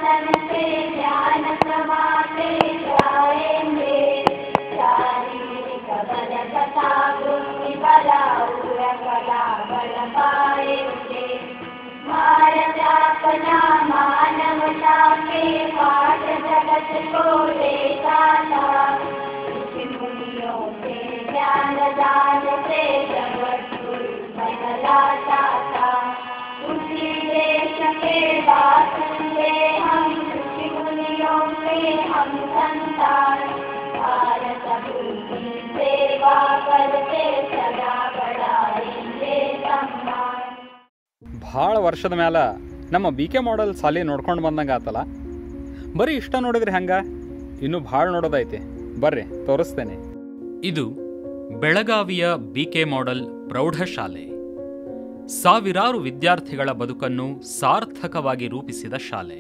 आसन से ध्यान समाते जाएंगे, शारीरिक बल तथा बुद्धि बला और कला बल पाएंगे। भारत अपना मानवता के पाठ जगत को देता था, ऋषि मुनियों के ज्ञान दान से जगत बदलाता था। उसी देश के बासिंदे हम, ऋषि मुनियों के हम संतान, भारत भूमि सेवा करते सदा बढ़ाएंगे सम्मान। ಭಾಳ ವರ್ಷದ ಮ್ಯಾಲ ನಮ್ಮ ಬಿ ಕೆ ಮಾಡೆಲ್ ಸಾಲಿ ನೋಡ್ಕೊಂಡು ಬಂದಂಗೆ ಆತಲ್ಲ. ಬರೀ ಇಷ್ಟ ನೋಡಿದ್ರಿ ಹಂಗ, ಇನ್ನೂ ಭಾಳ ನೋಡೋದೈತೆ. ಬರ್ರಿ ತೋರಿಸ್ತೇನೆ. ಇದು ಬೆಳಗಾವಿಯ ಬಿ ಕೆ ಮಾಡೆಲ್ ಪ್ರೌಢಶಾಲೆ. ಸಾವಿರಾರು ವಿದ್ಯಾರ್ಥಿಗಳ ಬದುಕನ್ನು ಸಾರ್ಥಕವಾಗಿ ರೂಪಿಸಿದ ಶಾಲೆ.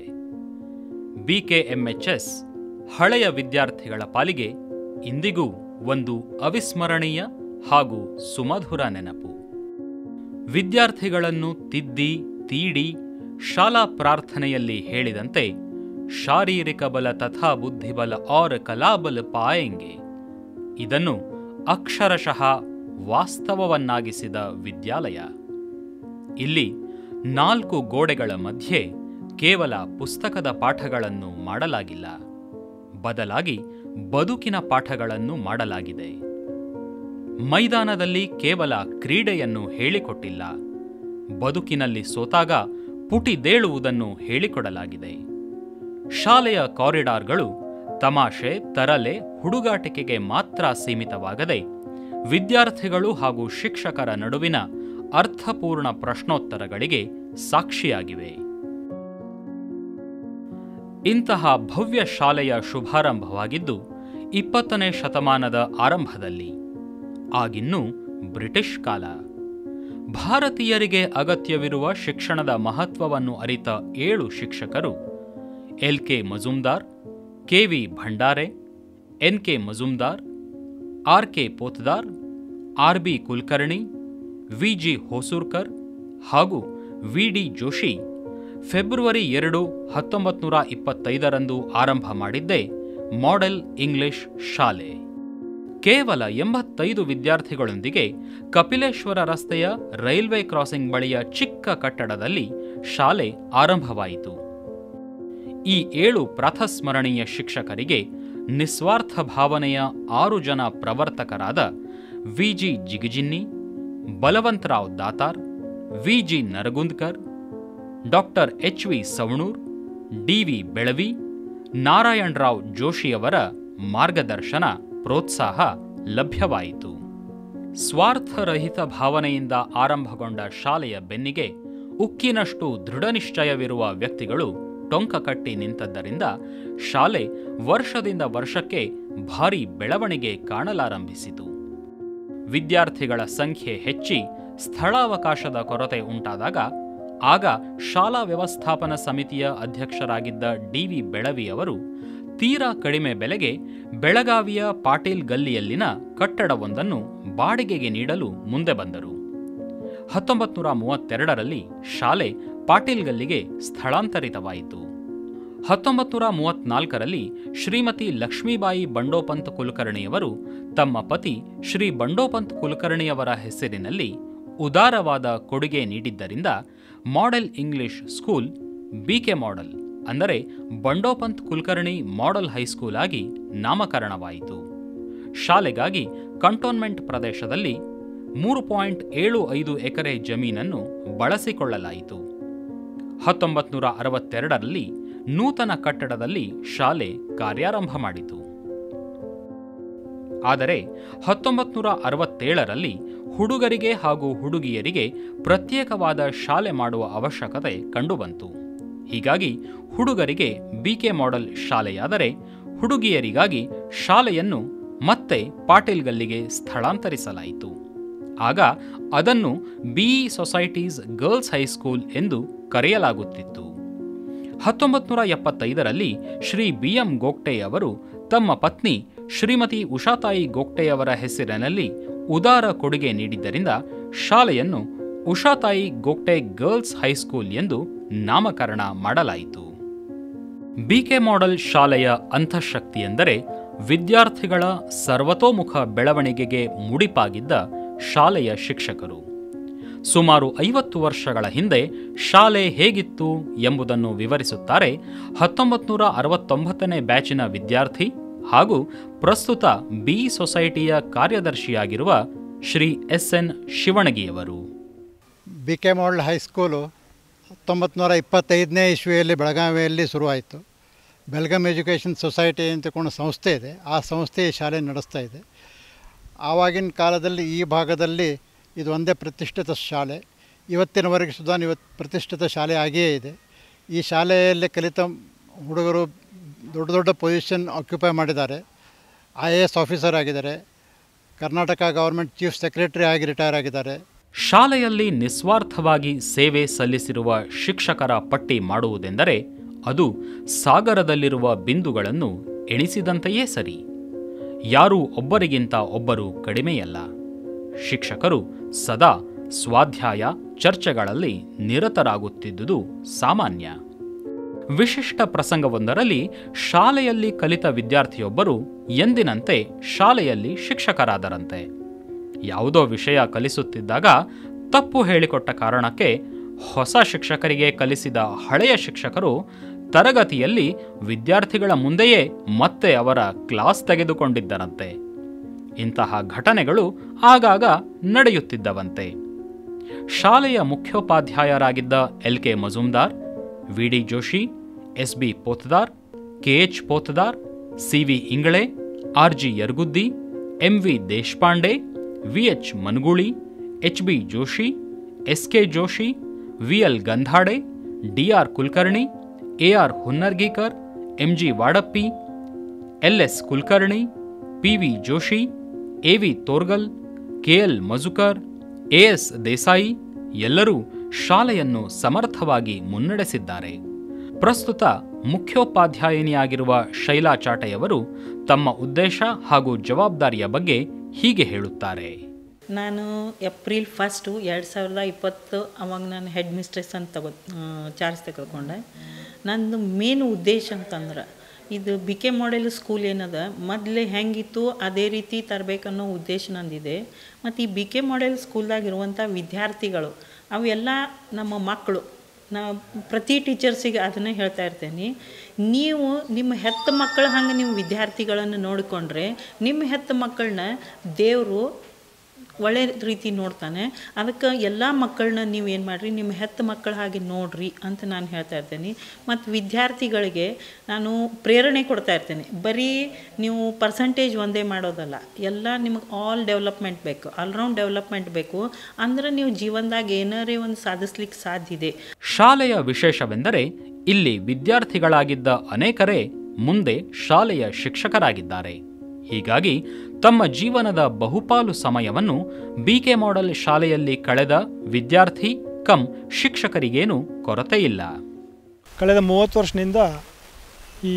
BKMHS ಹಳೆಯ ವಿದ್ಯಾರ್ಥಿಗಳ ಪಾಲಿಗೆ ಇಂದಿಗೂ ಒಂದು ಅವಿಸ್ಮರಣೀಯ ಹಾಗೂ ಸುಮಧುರ ನೆನಪು. ವಿದ್ಯಾರ್ಥಿಗಳನ್ನು ತಿದ್ದಿ ತೀಡಿ ಶಾಲಾ ಪ್ರಾರ್ಥನೆಯಲ್ಲಿ ಹೇಳಿದಂತೆ ಶಾರೀರಿಕ ಬಲ ತಥಾ ಬುದ್ಧಿಬಲ ಔರ್ ಕಲಾಬಲ ಪಾಯೆಂಗೆ, ಇದನ್ನು ಅಕ್ಷರಶಃ ವಾಸ್ತವವನ್ನಾಗಿಸಿದ ವಿದ್ಯಾಲಯ. ಇಲ್ಲಿ 4 ಗೋಡೆಗಳ ಮಧ್ಯೆ ಕೇವಲ ಪುಸ್ತಕದ ಪಾಠಗಳನ್ನು ಮಾಡಲಾಗಿಲ್ಲ, ಬದಲಾಗಿ ಬದುಕಿನ ಪಾಠಗಳನ್ನು ಮಾಡಲಾಗಿದೆ. ಮೈದಾನದಲ್ಲಿ ಕೇವಲ ಕ್ರೀಡೆಯನ್ನು ಹೇಳಿಕೊಟ್ಟಿಲ್ಲ, ಬದುಕಿನಲ್ಲಿ ಸೋತಾಗ ಪುಟಿದೇಳುವುದನ್ನು ಹೇಳಿಕೊಡಲಾಗಿದೆ. ಶಾಲೆಯ ಕಾರಿಡಾರ್ಗಳು ತಮಾಷೆ, ತರಲೆ, ಹುಡುಗಾಟಿಕೆಗೆ ಮಾತ್ರ ಸೀಮಿತವಾಗದೆ ವಿದ್ಯಾರ್ಥಿಗಳು ಹಾಗೂ ಶಿಕ್ಷಕರ ನಡುವಿನ ಅರ್ಥಪೂರ್ಣ ಪ್ರಶ್ನೋತ್ತರಗಳಿಗೆ ಸಾಕ್ಷಿಯಾಗಿವೆ. ಇಂತಹ ಭವ್ಯ ಶಾಲೆಯ ಶುಭಾರಂಭವಾಗಿದ್ದು 20ನೇ ಶತಮಾನದ ಆರಂಭದಲ್ಲಿ. ಆಗಿನ್ನೂ ಬ್ರಿಟಿಷ್ ಕಾಲ. ಭಾರತೀಯರಿಗೆ ಅಗತ್ಯವಿರುವ ಶಿಕ್ಷಣದ ಮಹತ್ವವನ್ನು ಅರಿತ 7 ಶಿಕ್ಷಕರು LK Majumdar, KV Bhandare, NK Majumdar, RK Potadar, RB Kulkarni, VG ಹೋಸೂರ್ಕರ್ ಹಾಗೂ VD ಜೋಶಿ ಫೆಬ್ರವರಿ 2, 1925ರಂದು ಆರಂಭ ಮಾಡಿದ್ದೇ ಮಾಡೆಲ್ ಇಂಗ್ಲಿಷ್ ಶಾಲೆ. ಕೇವಲ 85 ವಿದ್ಯಾರ್ಥಿಗಳೊಂದಿಗೆ ಕಪಿಲೇಶ್ವರ ರಸ್ತೆಯ ರೈಲ್ವೆ ಕ್ರಾಸಿಂಗ್ ಬಳಿಯ ಚಿಕ್ಕ ಕಟ್ಟಡದಲ್ಲಿ ಶಾಲೆ ಆರಂಭವಾಯಿತು. ಈ 7 ಪ್ರಾತಸ್ಮರಣೀಯ ಶಿಕ್ಷಕರಿಗೆ ನಿಸ್ವಾರ್ಥ ಭಾವನೆಯ 6 ಜನ ಪ್ರವರ್ತಕರಾದ VG Jigajinni, Balwantrao Datar, VG Nargundkar, doctor HV Savanur, DV Belavi, Narayanrao ಜೋಶಿಯವರ ಮಾರ್ಗದರ್ಶನ, ಪ್ರೋತ್ಸಾಹ ಲಭ್ಯವಾಯಿತು. ಸ್ವಾರ್ಥರಹಿತ ಭಾವನೆಯಿಂದ ಆರಂಭಗೊಂಡ ಶಾಲೆಯ ಬೆನ್ನಿಗೆ ಉಕ್ಕಿನಷ್ಟು ದೃಢನಿಶ್ಚಯವಿರುವ ವ್ಯಕ್ತಿಗಳು ಟೊಂಕ ಕಟ್ಟಿ ನಿಂತದ್ದರಿಂದ ಶಾಲೆ ವರ್ಷದಿಂದ ವರ್ಷಕ್ಕೆ ಭಾರೀ ಬೆಳವಣಿಗೆ ಕಾಣಲಾರಂಭಿಸಿತು. ವಿದ್ಯಾರ್ಥಿಗಳ ಸಂಖ್ಯೆ ಹೆಚ್ಚಿ ಸ್ಥಳಾವಕಾಶದ ಕೊರತೆ ಉಂಟಾದಾಗ ಆಗ ಶಾಲಾ ವ್ಯವಸ್ಥಾಪನಾ ಸಮಿತಿಯ ಅಧ್ಯಕ್ಷರಾಗಿದ್ದ DV ಬೆಳವಿ ಅವರು ತೀರಾ ಕಡಿಮೆ ಬೆಲೆಗೆ ಬೆಳಗಾವಿಯ ಪಾಟೀಲ್ ಗಲ್ಲಿಯಲ್ಲಿನ ಕಟ್ಟಡವೊಂದನ್ನು ಬಾಡಿಗೆಗೆ ನೀಡಲು ಮುಂದೆ ಬಂದರು. 1932ರಲ್ಲಿ ಶಾಲೆ ಪಾಟೀಲ್ ಗಲ್ಲಿಗೆ ಸ್ಥಳಾಂತರಿತವಾಯಿತು. 1934ರಲ್ಲಿ ಶ್ರೀಮತಿ ಲಕ್ಷ್ಮೀಬಾಯಿ ಬಂಡೋಪಂತ್ ಕುಲಕರ್ಣಿಯವರು ತಮ್ಮ ಪತಿ ಶ್ರೀ ಬಂಡೋಪಂತ್ ಕುಲಕರ್ಣಿಯವರ ಹೆಸರಿನಲ್ಲಿ ಉದಾರವಾದ ಕೊಡುಗೆ ನೀಡಿದ್ದರಿಂದ model English school BK model ಅಂದರೆ ಬಂಡೋಪಂತ್ ಕುಲಕರ್ಣಿ ಮಾಡೆಲ್ ಹೈಸ್ಕೂಲ್ ಆಗಿ ನಾಮಕರಣವಾಯಿತು. ಶಾಲೆಗಾಗಿ ಕಂಟೋನ್ಮೆಂಟ್ ಪ್ರದೇಶದಲ್ಲಿ 3.75 ಎಕರೆ ಜಮೀನನ್ನು ಬಳಸಿಕೊಳ್ಳಲಾಯಿತು. 1962ರಲ್ಲಿ ನೂತನ ಕಟ್ಟಡದಲ್ಲಿ ಶಾಲೆ ಕಾರ್ಯಾರಂಭ ಮಾಡಿತು. ಆದರೆ 1967ರಲ್ಲಿ ಹುಡುಗರಿಗೆ ಹಾಗೂ ಹುಡುಗಿಯರಿಗೆ ಪ್ರತ್ಯೇಕವಾದ ಶಾಲೆ ಮಾಡುವ ಅವಶ್ಯಕತೆ ಕಂಡುಬಂತು. ಹೀಗಾಗಿ ಹುಡುಗರಿಗೆ BK ಮಾಡೆಲ್ ಶಾಲೆಯಾದರೆ ಹುಡುಗಿಯರಿಗಾಗಿ ಶಾಲೆಯನ್ನು ಮತ್ತೆ ಪಾಟೀಲ್ ಗಲ್ಲಿಗೆ ಸ್ಥಳಾಂತರಿಸಲಾಯಿತು. ಆಗ ಅದನ್ನು BE ಸೊಸೈಟೀಸ್ ಗರ್ಲ್ಸ್ ಹೈಸ್ಕೂಲ್ ಎಂದು ಕರೆಯಲಾಗುತ್ತಿತ್ತು. 1975ರಲ್ಲಿ ಶ್ರೀ BM ಗೋಗ್ಟೆ ಅವರು ತಮ್ಮ ಪತ್ನಿ ಶ್ರೀಮತಿ ಉಷಾತಾಯಿ ಗೋಗ್ಟೆಯವರ ಹೆಸರಿನಲ್ಲಿ ಉದಾರ ಕೊಡುಗೆ ನೀಡಿದ್ದರಿಂದ ಶಾಲೆಯನ್ನು ಉಷಾತಾಯಿ ಗೋಗ್ಟೆ ಗರ್ಲ್ಸ್ ಹೈಸ್ಕೂಲ್ ಎಂದು ನಾಮಕರಣ ಮಾಡಲಾಯಿತು. ಬಿಕೆ ಮಾಡೆಲ್ ಶಾಲೆಯ ಅಂತಃಶಕ್ತಿ ಎಂದರೆ ವಿದ್ಯಾರ್ಥಿಗಳ ಸರ್ವತೋಮುಖ ಬೆಳವಣಿಗೆಗೆ ಮುಡಿಪಾಗಿದ್ದ ಶಾಲೆಯ ಶಿಕ್ಷಕರು. ಸುಮಾರು 50 ವರ್ಷಗಳ ಹಿಂದೆ ಶಾಲೆ ಹೇಗಿತ್ತು ಎಂಬುದನ್ನು ವಿವರಿಸುತ್ತಾರೆ 1969ನೇ ಬ್ಯಾಚಿನ ವಿದ್ಯಾರ್ಥಿ ಹಾಗೂ ಪ್ರಸ್ತುತ ಬಿ ಸೊಸೈಟಿಯ ಕಾರ್ಯದರ್ಶಿಯಾಗಿರುವ ಶ್ರೀ SN ಶಿವಣಗಿಯವರು. ಬಿಕೆ ಮಾಡೆಲ್ ಹೈಸ್ಕೂಲು 1925ನೇ ಇಸ್ವಿಯಲ್ಲಿ ಬೆಳಗಾವಿಯಲ್ಲಿ ಶುರುವಾಯಿತು. ಬೆಲ್ಗಾಮ್ ಎಜುಕೇಷನ್ ಸೊಸೈಟಿ ಅಂತಕೊಂಡು ಸಂಸ್ಥೆ ಇದೆ, ಆ ಸಂಸ್ಥೆ ಈ ಶಾಲೆ ನಡೆಸ್ತಾ ಇದೆ. ಆವಾಗಿನ ಕಾಲದಲ್ಲಿ ಈ ಭಾಗದಲ್ಲಿ ಇದು ಒಂದೇ ಪ್ರತಿಷ್ಠಿತ ಶಾಲೆ. ಇವತ್ತಿನವರೆಗೆ ಸುಧಾ ಪ್ರತಿಷ್ಠಿತ ಶಾಲೆ ಆಗಿಯೇ ಇದೆ. ಈ ಶಾಲೆಯಲ್ಲಿ ಕಲಿತ ಹುಡುಗರು ದೊಡ್ಡ ದೊಡ್ಡ ಪೊಸಿಷನ್ ಆಕ್ಯುಪೈ ಮಾಡಿದ್ದಾರೆ. IAS ಆಫೀಸರ್ ಆಗಿದ್ದಾರೆ, ಕರ್ನಾಟಕ ಗೌರ್ಮೆಂಟ್ ಚೀಫ್ ಸೆಕ್ರೆಟರಿ ಆಗಿ ರಿಟೈರ್ ಆಗಿದ್ದಾರೆ. ಶಾಲೆಯಲ್ಲಿ ನಿಸ್ವಾರ್ಥವಾಗಿ ಸೇವೆ ಸಲ್ಲಿಸಿರುವ ಶಿಕ್ಷಕರ ಪಟ್ಟಿ ಮಾಡುವುದೆಂದರೆ ಅದು ಸಾಗರದಲ್ಲಿರುವ ಬಿಂದುಗಳನ್ನು ಎಣಿಸಿದಂತೆಯೇ ಸರಿ. ಯಾರೂ ಒಬ್ಬರಿಗಿಂತ ಒಬ್ಬರು ಕಡಿಮೆಯಲ್ಲ. ಶಿಕ್ಷಕರು ಸದಾ ಸ್ವಾಧ್ಯಾಯ ಚರ್ಚೆಗಳಲ್ಲಿ ನಿರತರಾಗುತ್ತಿದ್ದುದು ಸಾಮಾನ್ಯ. ವಿಶಿಷ್ಟ ಪ್ರಸಂಗವೊಂದರಲ್ಲಿ ಶಾಲೆಯಲ್ಲಿ ಕಲಿತ ವಿದ್ಯಾರ್ಥಿಯೊಬ್ಬರು ಎಂದಿನಂತೆ ಶಾಲೆಯಲ್ಲಿ ಶಿಕ್ಷಕರಾದರಂತೆ. ಯಾವುದೋ ವಿಷಯ ಕಲಿಸುತ್ತಿದ್ದಾಗ ತಪ್ಪು ಹೇಳಿಕೊಟ್ಟ ಕಾರಣಕ್ಕೆ ಹೊಸ ಶಿಕ್ಷಕರಿಗೆ ಕಲಿಸಿದ ಹಳೆಯ ಶಿಕ್ಷಕರು ತರಗತಿಯಲ್ಲಿ ವಿದ್ಯಾರ್ಥಿಗಳ ಮುಂದೆಯೇ ಮತ್ತೆ ಅವರ ಕ್ಲಾಸ್ ತೆಗೆದುಕೊಂಡಿದ್ದರಂತೆ. ಇಂತಹ ಘಟನೆಗಳು ಆಗಾಗ ನಡೆಯುತ್ತಿದ್ದವಂತೆ. ಶಾಲೆಯ ಮುಖ್ಯೋಪಾಧ್ಯಾಯರಾಗಿದ್ದ LK Majumdar, VD Joshi, SB Potadar, KH Potadar, CV Ingale, RG ಯರ್ಗುದ್ದಿ, MV Deshpande, VH ಮನ್ಗೂಳಿ, HB Joshi, SK Joshi, VL ಗಂಧಾಡೆ, DR Kulkarni, AR ಹುನ್ನರ್ಗೀಕರ್, MG ವಾಡಪ್ಪಿ, LS Kulkarni, PV Joshi, AV ತೋರ್ಗಲ್, KL ಮಜುಕರ್, AS Desai ಎಲ್ಲರೂ ಶಾಲೆಯನ್ನು ಸಮರ್ಥವಾಗಿ ಮುನ್ನಡೆಸಿದ್ದಾರೆ. ಪ್ರಸ್ತುತ ಮುಖ್ಯೋಪಾಧ್ಯಾಯಿನಿಯಾಗಿರುವ ಶೈಲಾ ಚಾಟೆಯವರು ತಮ್ಮ ಉದ್ದೇಶ ಹಾಗೂ ಜವಾಬ್ದಾರಿಯ ಬಗ್ಗೆ ಹೀಗೆ ಹೇಳುತ್ತಾರೆ. ನಾನು ಏಪ್ರಿಲ್ 1, 2020 ಅವಾಗ ನಾನು ಹೆಡ್ ಮಿಸ್ಟ್ರೆಸ್ ಅಂತ ಚಾರ್ಜ್ ತೆಗೆದುಕೊಂಡೆ. ನಂದು ಮೇನ್ ಉದ್ದೇಶ ಅಂತಂದ್ರೆ ಇದು ಬಿಕೆ ಮಾಡೆಲ್ ಸ್ಕೂಲ್ ಏನದ ಮೊದಲೇ ಹೆಂಗಿತ್ತು ಅದೇ ರೀತಿ ತರಬೇಕನ್ನೋ ಉದ್ದೇಶ ನಂದಿದೆ. ಮತ್ತು ಈ ಬಿಕೆ ಮಾಡೆಲ್ ಸ್ಕೂಲ್ದಾಗಿರುವಂಥ ವಿದ್ಯಾರ್ಥಿಗಳು ಅವೆಲ್ಲ ನಮ್ಮ ಮಕ್ಕಳು. ನಾ ಪ್ರತಿ ಟೀಚರ್ಸಿಗೆ ಅದನ್ನೇ ಹೇಳ್ತಾ ಇರ್ತೇನೆ, ನೀವು ನಿಮ್ಮ ಹೆತ್ತ ಮಕ್ಕಳ ಹಂಗೆ ನೀವು ವಿದ್ಯಾರ್ಥಿಗಳನ್ನು ನೋಡಿಕೊಂಡ್ರೆ ನಿಮ್ಮ ಹೆತ್ತ ಮಕ್ಕಳನ್ನ ದೇವರು ಒಳ್ಳೆ ರೀತಿ ನೋಡ್ತಾನೆ. ಅದಕ್ಕೆ ಎಲ್ಲ ಮಕ್ಕಳನ್ನ ನೀವು ಏನು ಮಾಡಿರಿ, ನಿಮ್ಮ ಹೆತ್ತ ಮಕ್ಕಳ ಹಾಗೆ ನೋಡ್ರಿ ಅಂತ ನಾನು ಹೇಳ್ತಾ ಇರ್ತೇನೆ. ಮತ್ತು ವಿದ್ಯಾರ್ಥಿಗಳಿಗೆ ನಾನು ಪ್ರೇರಣೆ ಕೊಡ್ತಾ ಇರ್ತೇನೆ. ಬರೀ ನೀವು ಪರ್ಸಂಟೇಜ್ ಒಂದೇ ಮಾಡೋದಲ್ಲ, ಎಲ್ಲ ನಿಮಗೆ ಆಲ್ ಡೆವಲಪ್ಮೆಂಟ್ ಬೇಕು, ಆಲ್ರೌಂಡ್ ಡೆವಲಪ್ಮೆಂಟ್ ಬೇಕು. ಅಂದ್ರೆ ನೀವು ಜೀವನದಾಗ ಏನಾರೇ ಒಂದು ಸಾಧಿಸ್ಲಿಕ್ಕೆ ಸಾಧ್ಯ ಇದೆ. ಶಾಲೆಯ ವಿಶೇಷವೆಂದರೆ ಇಲ್ಲಿ ವಿದ್ಯಾರ್ಥಿಗಳಾಗಿದ್ದ ಅನೇಕರೇ ಮುಂದೆ ಶಾಲೆಯ ಶಿಕ್ಷಕರಾಗಿದ್ದಾರೆ. ಹೀಗಾಗಿ ತಮ್ಮ ಜೀವನದ ಬಹುಪಾಲು ಸಮಯವನ್ನು ಬಿಕೆ ಮಾಡೆಲ್ ಶಾಲೆಯಲ್ಲಿ ಕಳೆದ ವಿದ್ಯಾರ್ಥಿ ಕಮ್ ಶಿಕ್ಷಕರಿಗೇನು ಕೊರತೆಯಿಲ್ಲ. ಕಳೆದ 30 ವರ್ಷದಿಂದ ಈ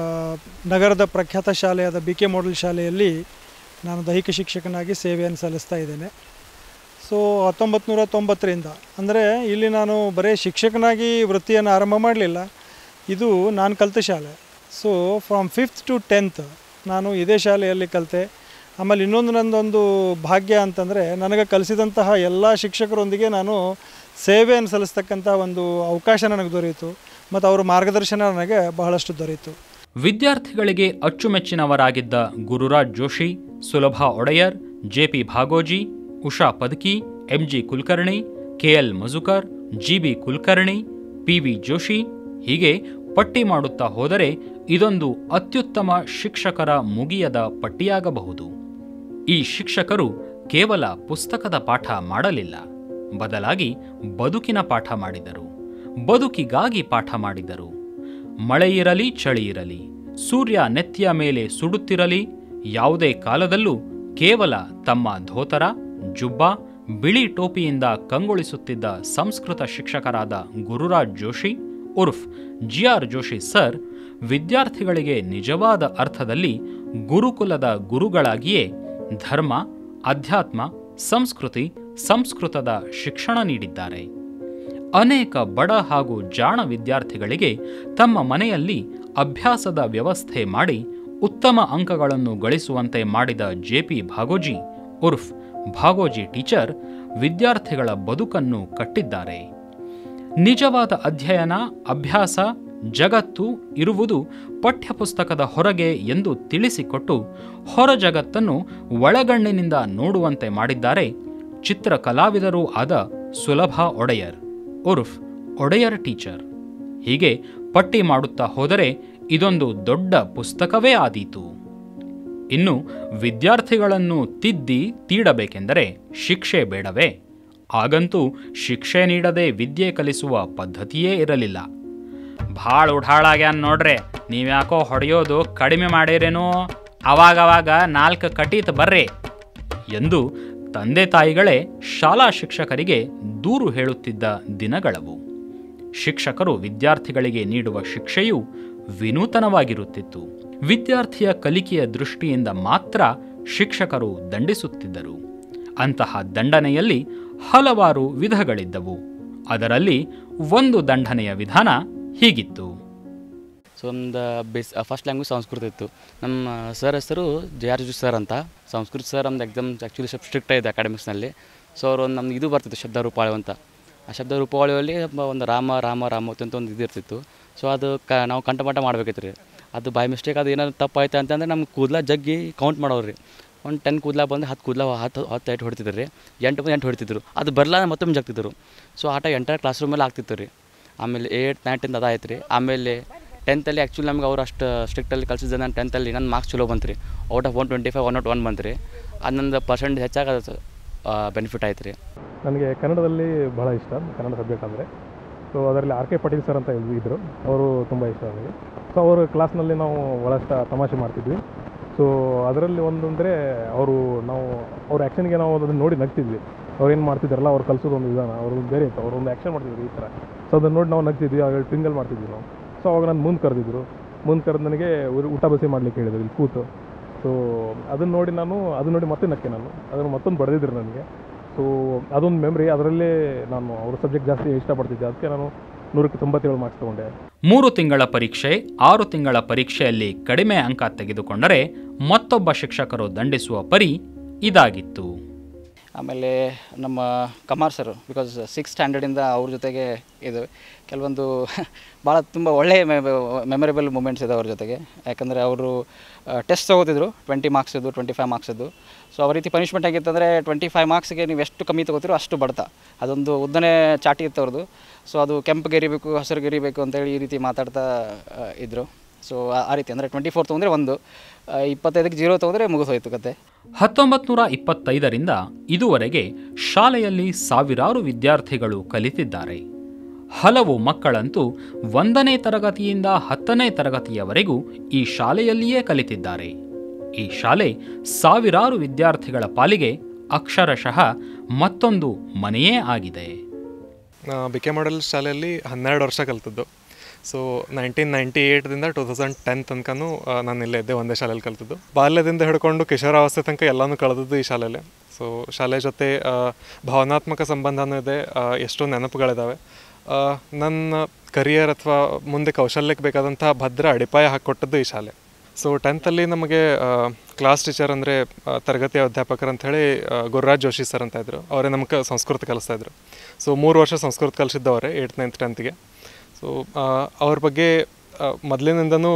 ನಗರದ ಪ್ರಖ್ಯಾತ ಶಾಲೆಯಾದ ಬಿಕೆ ಮಾಡೆಲ್ ಶಾಲೆಯಲ್ಲಿ ನಾನು ದೈಹಿಕ ಶಿಕ್ಷಕನಾಗಿ ಸೇವೆಯನ್ನು ಸಲ್ಲಿಸ್ತಾ ಇದ್ದೇನೆ. ಸೊ 1990ರಿಂದ ಅಂದರೆ ಇಲ್ಲಿ ನಾನು ಬರೀ ಶಿಕ್ಷಕನಾಗಿ ವೃತ್ತಿಯನ್ನು ಆರಂಭ ಮಾಡಲಿಲ್ಲ, ಇದು ನಾನು ಕಲಿತ ಶಾಲೆ. So from 5th to 10th ನಾನು ಇದೇ ಶಾಲೆಯಲ್ಲಿ ಕಲಿತೆ. ಆಮೇಲೆ ಇನ್ನೊಂದು ನನ್ನದೊಂದು ಭಾಗ್ಯ ಅಂತಂದರೆ ನನಗೆ ಕಲಿಸಿದಂತಹ ಎಲ್ಲ ಶಿಕ್ಷಕರೊಂದಿಗೆ ನಾನು ಸೇವೆಯನ್ನು ಸಲ್ಲಿಸ್ತಕ್ಕಂಥ ಒಂದು ಅವಕಾಶ ನನಗೆ ದೊರೆಯಿತು ಮತ್ತು ಅವರ ಮಾರ್ಗದರ್ಶನ ನನಗೆ ಬಹಳಷ್ಟು ದೊರೆಯಿತು. ವಿದ್ಯಾರ್ಥಿಗಳಿಗೆ ಅಚ್ಚುಮೆಚ್ಚಿನವರಾಗಿದ್ದ ಗುರುರಾಜ್ ಜೋಶಿ, ಸುಲಭಾ ಒಡೆಯರ್, JP ಭಾಗೋಜಿ, ಉಷಾ ಪದಕಿ, MG Kulkarni, KL ಮಜುಕರ್, GB Kulkarni, PV Joshi ಹೀಗೆ ಪಟ್ಟಿ ಮಾಡುತ್ತಾ ಹೋದರೆ ಇದೊಂದು ಅತ್ಯುತ್ತಮ ಶಿಕ್ಷಕರ ಮುಗಿಯದ ಪಟ್ಟಿಯಾಗಬಹುದು. ಈ ಶಿಕ್ಷಕರು ಕೇವಲ ಪುಸ್ತಕದ ಪಾಠ ಮಾಡಲಿಲ್ಲ, ಬದಲಾಗಿ ಬದುಕಿನ ಪಾಠ ಮಾಡಿದರು, ಬದುಕಿಗಾಗಿ ಪಾಠ ಮಾಡಿದರು. ಮಳೆಯಿರಲಿ ಚಳಿಯಿರಲಿ, ಸೂರ್ಯ ನೆತ್ತಿಯ ಮೇಲೆ ಸುಡುತ್ತಿರಲಿ, ಯಾವುದೇ ಕಾಲದಲ್ಲೂ ಕೇವಲ ತಮ್ಮ ಧೋತರ, ಜುಬ್ಬ, ಬಿಳಿ ಟೋಪಿಯಿಂದ ಕಂಗೊಳಿಸುತ್ತಿದ್ದ ಸಂಸ್ಕೃತ ಶಿಕ್ಷಕರಾದ ಗುರುರಾಜ್ ಜೋಶಿ ಉರ್ಫ್ GR ಜೋಶಿ ಸರ್ ವಿದ್ಯಾರ್ಥಿಗಳಿಗೆ ನಿಜವಾದ ಅರ್ಥದಲ್ಲಿ ಗುರುಕುಲದ ಗುರುಗಳಾಗಿಯೇ ಧರ್ಮ, ಅಧ್ಯಾತ್ಮ, ಸಂಸ್ಕೃತಿ, ಸಂಸ್ಕೃತದ ಶಿಕ್ಷಣ ನೀಡಿದ್ದಾರೆ. ಅನೇಕ ಬಡ ಹಾಗೂ ಜಾಣ ವಿದ್ಯಾರ್ಥಿಗಳಿಗೆ ತಮ್ಮ ಮನೆಯಲ್ಲಿ ಅಭ್ಯಾಸದ ವ್ಯವಸ್ಥೆ ಮಾಡಿ ಉತ್ತಮ ಅಂಕಗಳನ್ನು ಗಳಿಸುವಂತೆ ಮಾಡಿದ JP ಭಾಗೋಜಿ ಉರ್ಫ್ ಭಾಗೋಜಿ ಟೀಚರ್ ವಿದ್ಯಾರ್ಥಿಗಳ ಬದುಕನ್ನು ಕಟ್ಟಿದ್ದಾರೆ. ನಿಜವಾದ ಅಧ್ಯಯನ, ಅಭ್ಯಾಸ, ಜಗತ್ತು ಇರುವುದು ಪಠ್ಯಪುಸ್ತಕದ ಹೊರಗೆ ಎಂದು ತಿಳಿಸಿಕೊಟ್ಟು ಹೊರ ಜಗತ್ತನ್ನು ಒಳಗಣ್ಣಿನಿಂದ ನೋಡುವಂತೆ ಮಾಡಿದ್ದಾರೆ ಚಿತ್ರ ಕಲಾವಿದರೂ ಆದ ಸುಲಭಾ ಒಡೆಯರ್ ಉರ್ಫ್ ಒಡೆಯರ್ ಟೀಚರ್. ಹೀಗೆ ಪಟ್ಟಿ ಮಾಡುತ್ತಾ ಹೋದರೆ ಇದೊಂದು ದೊಡ್ಡ ಪುಸ್ತಕವೇ ಆದೀತು. ಇನ್ನು ವಿದ್ಯಾರ್ಥಿಗಳನ್ನು ತಿದ್ದಿ ತೀಡಬೇಕೆಂದರೆ ಶಿಕ್ಷೆ ಬೇಡವೇ? ಆಗಂತೂ ಶಿಕ್ಷೆ ನೀಡದೆ ವಿದ್ಯೆ ಕಲಿಸುವ ಪದ್ಧತಿಯೇ ಇರಲಿಲ್ಲ. ಭಾಳ ಉಢಾಳಾಗ್ಯಾನ್ ನೋಡ್ರೆ, ನೀವ್ಯಾಕೋ ಹೊಡೆಯೋದು ಕಡಿಮೆ ಮಾಡಿರೇನೋ, ಅವಾಗವಾಗ 4 ಕಟೀತ್ ಬರ್ರಿ ಎಂದು ತಂದೆ ತಾಯಿಗಳೇ ಶಾಲಾ ಶಿಕ್ಷಕರಿಗೆ ದೂರು ಹೇಳುತ್ತಿದ್ದ ದಿನಗಳವು. ಶಿಕ್ಷಕರು ವಿದ್ಯಾರ್ಥಿಗಳಿಗೆ ನೀಡುವ ಶಿಕ್ಷೆಯು ವಿನೂತನವಾಗಿರುತ್ತಿತ್ತು. ವಿದ್ಯಾರ್ಥಿಯ ಕಲಿಕೆಯ ದೃಷ್ಟಿಯಿಂದ ಮಾತ್ರ ಶಿಕ್ಷಕರು ದಂಡಿಸುತ್ತಿದ್ದರು. ಅಂತಹ ದಂಡನೆಯಲ್ಲಿ ಹಲವಾರು ವಿಧಗಳಿದ್ದವು. ಅದರಲ್ಲಿ ಒಂದು ದಂಡನೆಯ ವಿಧಾನ ಹೀಗಿತ್ತು. ಸೊ ನಮ್ದು ಫಸ್ಟ್ ಲ್ಯಾಂಗ್ವೇಜ್ ಸಂಸ್ಕೃತ ಇತ್ತು. ನಮ್ಮ ಸರ್ ಹೆಸರು JR ಸರ್ ಅಂತ. ಸಂಸ್ಕೃತ ಸರ್ ನಮ್ದು ಎಕ್ಸಾಮ್ ಆ್ಯಕ್ಚುಲಿ ಸ್ವಲ್ಪ ಸ್ಟ್ರಿಕ್ಟ್ ಇದೆ ಅಕಾಡೆಮಿಕ್ಸ್ನಲ್ಲಿ. ಸೊ ಅವರು ನಮ್ದು ಇದು ಬರ್ತಿತ್ತು ಶಬ್ದ ರೂಪಾವಳಿ ಅಂತ. ಆ ಶಬ್ದ ರೂಪಾವಳಿಯಲ್ಲಿ ಒಂದು ರಾಮ ರಾಮ ರಾಮವತಿ ಅಂತ ಒಂದು ಇದು ಇರ್ತಿತ್ತು. ಸೊ ಅದು ನಾವು ಕಂಠಪಾಠ ಮಾಡ್ಬೇಕಿತ್ತು ರೀ. ಅದು ಬೈ ಮಿಸ್ಟೇಕ್ ಅದು ಏನಾದ್ರು ತಪ್ಪಾಯ್ತು ಅಂತಂದರೆ ನಮ್ಮ ಕೂದಲ ಜಗ್ಗಿ ಕೌಂಟ್ ಮಾಡೋರು ರೀ. ಒಂದು 10 ಕೂದಲ ಬಂದರೆ 10 ಕೂದಲ 10 ಹೊಡಿತಿದ್ರು ರೀ. 8 ಹೊಡಿತಿದ್ರು. ಅದು ಬರಲ್ಲ ಮತ್ತೊಮ್ಮೆ ಜಗ್ತಿದ್ರು. ಸೊ ಆಟ ಎಂಟರ್ ಕ್ಲಾಸ್ ರೂಮಲ್ಲಿ ಆಗ್ತಿತ್ತು ರೀ. ಆಮೇಲೆ 8th 9th ಅದಾಯ್ತು ರೀ. ಆಮೇಲೆ 10th ಆ್ಯಕ್ಚುಲಿ ನಮ್ಗೆ ಅವ್ರು ಅಷ್ಟು ಸ್ಟ್ರಿಕ್ಟಲ್ಲಿ ಕಲಿಸಿದ. ನಾನು 10th ನನ್ನ ಮಾರ್ಕ್ಸ್ ಚಲೋ ಬಂತು ರೀ. ಔಟ್ ಆಫ್ 125 101 ಬಂತು ರೀ. ಅದು ನಂದು ಪರ್ಸೆಂಟೇಜ್ ಹೆಚ್ಚಾಗಿ ಅದು ಬೆನಿಫಿಟ್ ಆಯ್ತು ರೀ. ನನಗೆ ಕನ್ನಡದಲ್ಲಿ ಭಾಳ ಇಷ್ಟ ಕನ್ನಡ ಸಬ್ಜೆಕ್ಟ್ ಅಂದರೆ. ಸೊ ಅದರಲ್ಲಿ RK ಪಾಟೀಲ್ ಸರ್ ಅಂತ ಇದ್ದರು, ಅವರು ತುಂಬ ಇಷ್ಟ ನನಗೆ. ಸೊ ಅವರು ಕ್ಲಾಸ್ನಲ್ಲಿ ನಾವು ಭಾಳಷ್ಟು ತಮಾಷೆ ಮಾಡ್ತಿದ್ವಿ. ಸೊ ಅದರಲ್ಲಿ ಒಂದು ಅಂದರೆ ಅವ್ರ ಆ್ಯಕ್ಷನ್ಗೆ ನಾವು ಅದನ್ನು ನೋಡಿ ನಗ್ತಿದ್ವಿ. ಅವ್ರು ಏನು ಮಾಡ್ತಿದ್ದಾರಲ್ಲ ಅವ್ರು ಕಲಿಸೋದು ಒಂದು ವಿಧಾನ ಅವ್ರದ್ದು ಬೇರೆ ಇತ್ತು. ಅವ್ರೊಂದು ಆ್ಯಕ್ಷನ್ ಮಾಡ್ತಿದ್ರು ಈ ಥರ. ಸೊ ಅದನ್ನು ನೋಡಿ ನಾವು ನಗ್ತಿದ್ವಿ, ಆಗ ಟ್ವಿಂಗಲ್ ಮಾಡ್ತಿದ್ವಿ ನಾವು. ಸೊ ಅವಾಗ ನಾನು ಮುಂದೆ ಕರೆದಿದ್ರು. ಮುಂದೆ ಕರೆದು ನನಗೆ ಊಟ ಬಸಿ ಮಾಡಲಿಕ್ಕೆ ಹೇಳಿದ್ರು ಇಲ್ಲಿ ಕೂತು. ಸೊ ಅದನ್ನು ನೋಡಿ ಮತ್ತೆ ನಕ್ಕೆ ನಾನು ಅದನ್ನು ಮತ್ತೊಂದು ಬರೆದಿದ್ರು ನನಗೆ. ಸೊ ಅದೊಂದು ಮೆಮ್ರಿ. ಅದರಲ್ಲೇ ನಾನು ಅವ್ರ ಸಬ್ಜೆಕ್ಟ್ ಜಾಸ್ತಿ ಇಷ್ಟಪಡ್ತಿದ್ದೆ. ಅದಕ್ಕೆ ನಾನು 100ಕ್ಕೆ 97 ಮಾರ್ಕ್ಸ್ ತೊಗೊಂಡೆ. 3 ತಿಂಗಳ ಪರೀಕ್ಷೆ, 6 ತಿಂಗಳ ಪರೀಕ್ಷೆಯಲ್ಲಿ ಕಡಿಮೆ ಅಂಕ ತೆಗೆದುಕೊಂಡರೆ ಮತ್ತೊಬ್ಬ ಶಿಕ್ಷಕರು ದಂಡಿಸುವ ಪರಿ ಇದಾಗಿತ್ತು. ಆಮೇಲೆ ನಮ್ಮ ಕಮಾರ್ ಸರ್, ಬಿಕಾಸ್ 6th ಸ್ಟ್ಯಾಂಡರ್ಡಿಂದ ಅವ್ರ ಜೊತೆಗೆ ಇದು ಕೆಲವೊಂದು ಭಾಳ ತುಂಬ ಒಳ್ಳೆಯ ಮೆಮೊರೇಬಲ್ ಮೂಮೆಂಟ್ಸ್ ಇದೆ ಅವ್ರ ಜೊತೆಗೆ. ಯಾಕಂದರೆ ಅವರು ಟೆಸ್ಟ್ ತೊಗೋತಿದ್ರು 20 ಮಾರ್ಕ್ಸಿದ್ದು 25 ಮಾರ್ಕ್ಸಿದ್ದು. ಸೊ ಅವ್ರ ರೀತಿ ಪನಿಷ್ಮೆಂಟ್ ಆಗಿತ್ತಂದರೆ 25 ಮಾರ್ಕ್ಸ್ಗೆ ನೀವು ಎಷ್ಟು ಕಮ್ಮಿ ತೊಗೋತಿರೋ ಅಷ್ಟು ಬಡ್ತಾ. ಅದೊಂದು ಉದ್ದನೇ ಚಾಟಿ ಇತ್ತು ಅವ್ರದ್ದು. ಸೊ ಅದು ಕೆಂಪು ಗೆರಿಬೇಕು, ಹಸಿರು ಗೆರಿಬೇಕು ಅಂತೇಳಿ ಈ ರೀತಿ ಮಾತಾಡ್ತಾ ಇದ್ದರು. ಸೊ ಆ ರೀತಿ ಅಂದರೆ 24 ತೊಗೊಂಡ್ರೆ 1, 25ಕ್ಕೆ 0 ತೊಗೊಂಡ್ರೆ ಮುಗಿದೋಯ್ತು ಕತೆ. 1925ರಿಂದ ಇದುವರೆಗೆ ಶಾಲೆಯಲ್ಲಿ ಸಾವಿರಾರು ವಿದ್ಯಾರ್ಥಿಗಳು ಕಲಿತಿದ್ದಾರೆ. ಹಲವು ಮಕ್ಕಳಂತೂ 1ನೇ ತರಗತಿಯಿಂದ 10ನೇ ತರಗತಿಯವರೆಗೂ ಈ ಶಾಲೆಯಲ್ಲಿಯೇ ಕಲಿತಿದ್ದಾರೆ. ಈ ಶಾಲೆ ಸಾವಿರಾರು ವಿದ್ಯಾರ್ಥಿಗಳ ಪಾಲಿಗೆ ಅಕ್ಷರಶಃ ಮತ್ತೊಂದು ಮನೆಯೇ ಆಗಿದೆ. BK ಮಾಡೆಲ್ ಶಾಲೆಯಲ್ಲಿ 12 ವರ್ಷ ಕಲಿತದ್ದು. ಸೊ 1998ದಿಂದ 2010 ತನಕನೂ ನಾನು ಇಲ್ಲೇ ಇದ್ದೆ, ಒಂದೇ ಶಾಲೆಯಲ್ಲಿ ಕಲಿತದ್ದು. ಬಾಲ್ಯದಿಂದ ಹಿಡ್ಕೊಂಡು ಕಿಶೋರಾವಸ್ಥೆ ತನಕ ಎಲ್ಲನೂ ಕಳೆದದ್ದು ಈ ಶಾಲೆಯಲ್ಲೇ. ಸೊ ಶಾಲೆ ಜೊತೆ ಭಾವನಾತ್ಮಕ ಸಂಬಂಧನೂ ಇದೆ, ಎಷ್ಟೋ ನೆನಪುಗಳಿದ್ದಾವೆ. ನನ್ನ ಕರಿಯರ್ ಅಥವಾ ಮುಂದೆ ಕೌಶಲ್ಯಕ್ಕೆ ಬೇಕಾದಂಥ ಭದ್ರ ಅಡಿಪಾಯ ಹಾಕಿಕೊಟ್ಟದ್ದು ಈ ಶಾಲೆ. ಸೊ 10th ನಮಗೆ ಕ್ಲಾಸ್ ಟೀಚರ್ ಅಂದರೆ ತರಗತಿ ಅಧ್ಯಾಪಕರು ಅಂಥೇಳಿ ಗುರುರಾಜ್ ಜೋಶಿ ಸರ್ ಅಂತ ಇದ್ದರು. ಅವರೇ ನಮಗೆ ಸಂಸ್ಕೃತ ಕಲಿಸ್ತಾಯಿದ್ರು. ಸೊ 3 ವರ್ಷ Sanskrit ಕಲಿಸಿದ್ದವರೇ 8th 9th 10th. So ಅವ್ರ ಬಗ್ಗೆ ಮೊದಲಿನಿಂದನೂ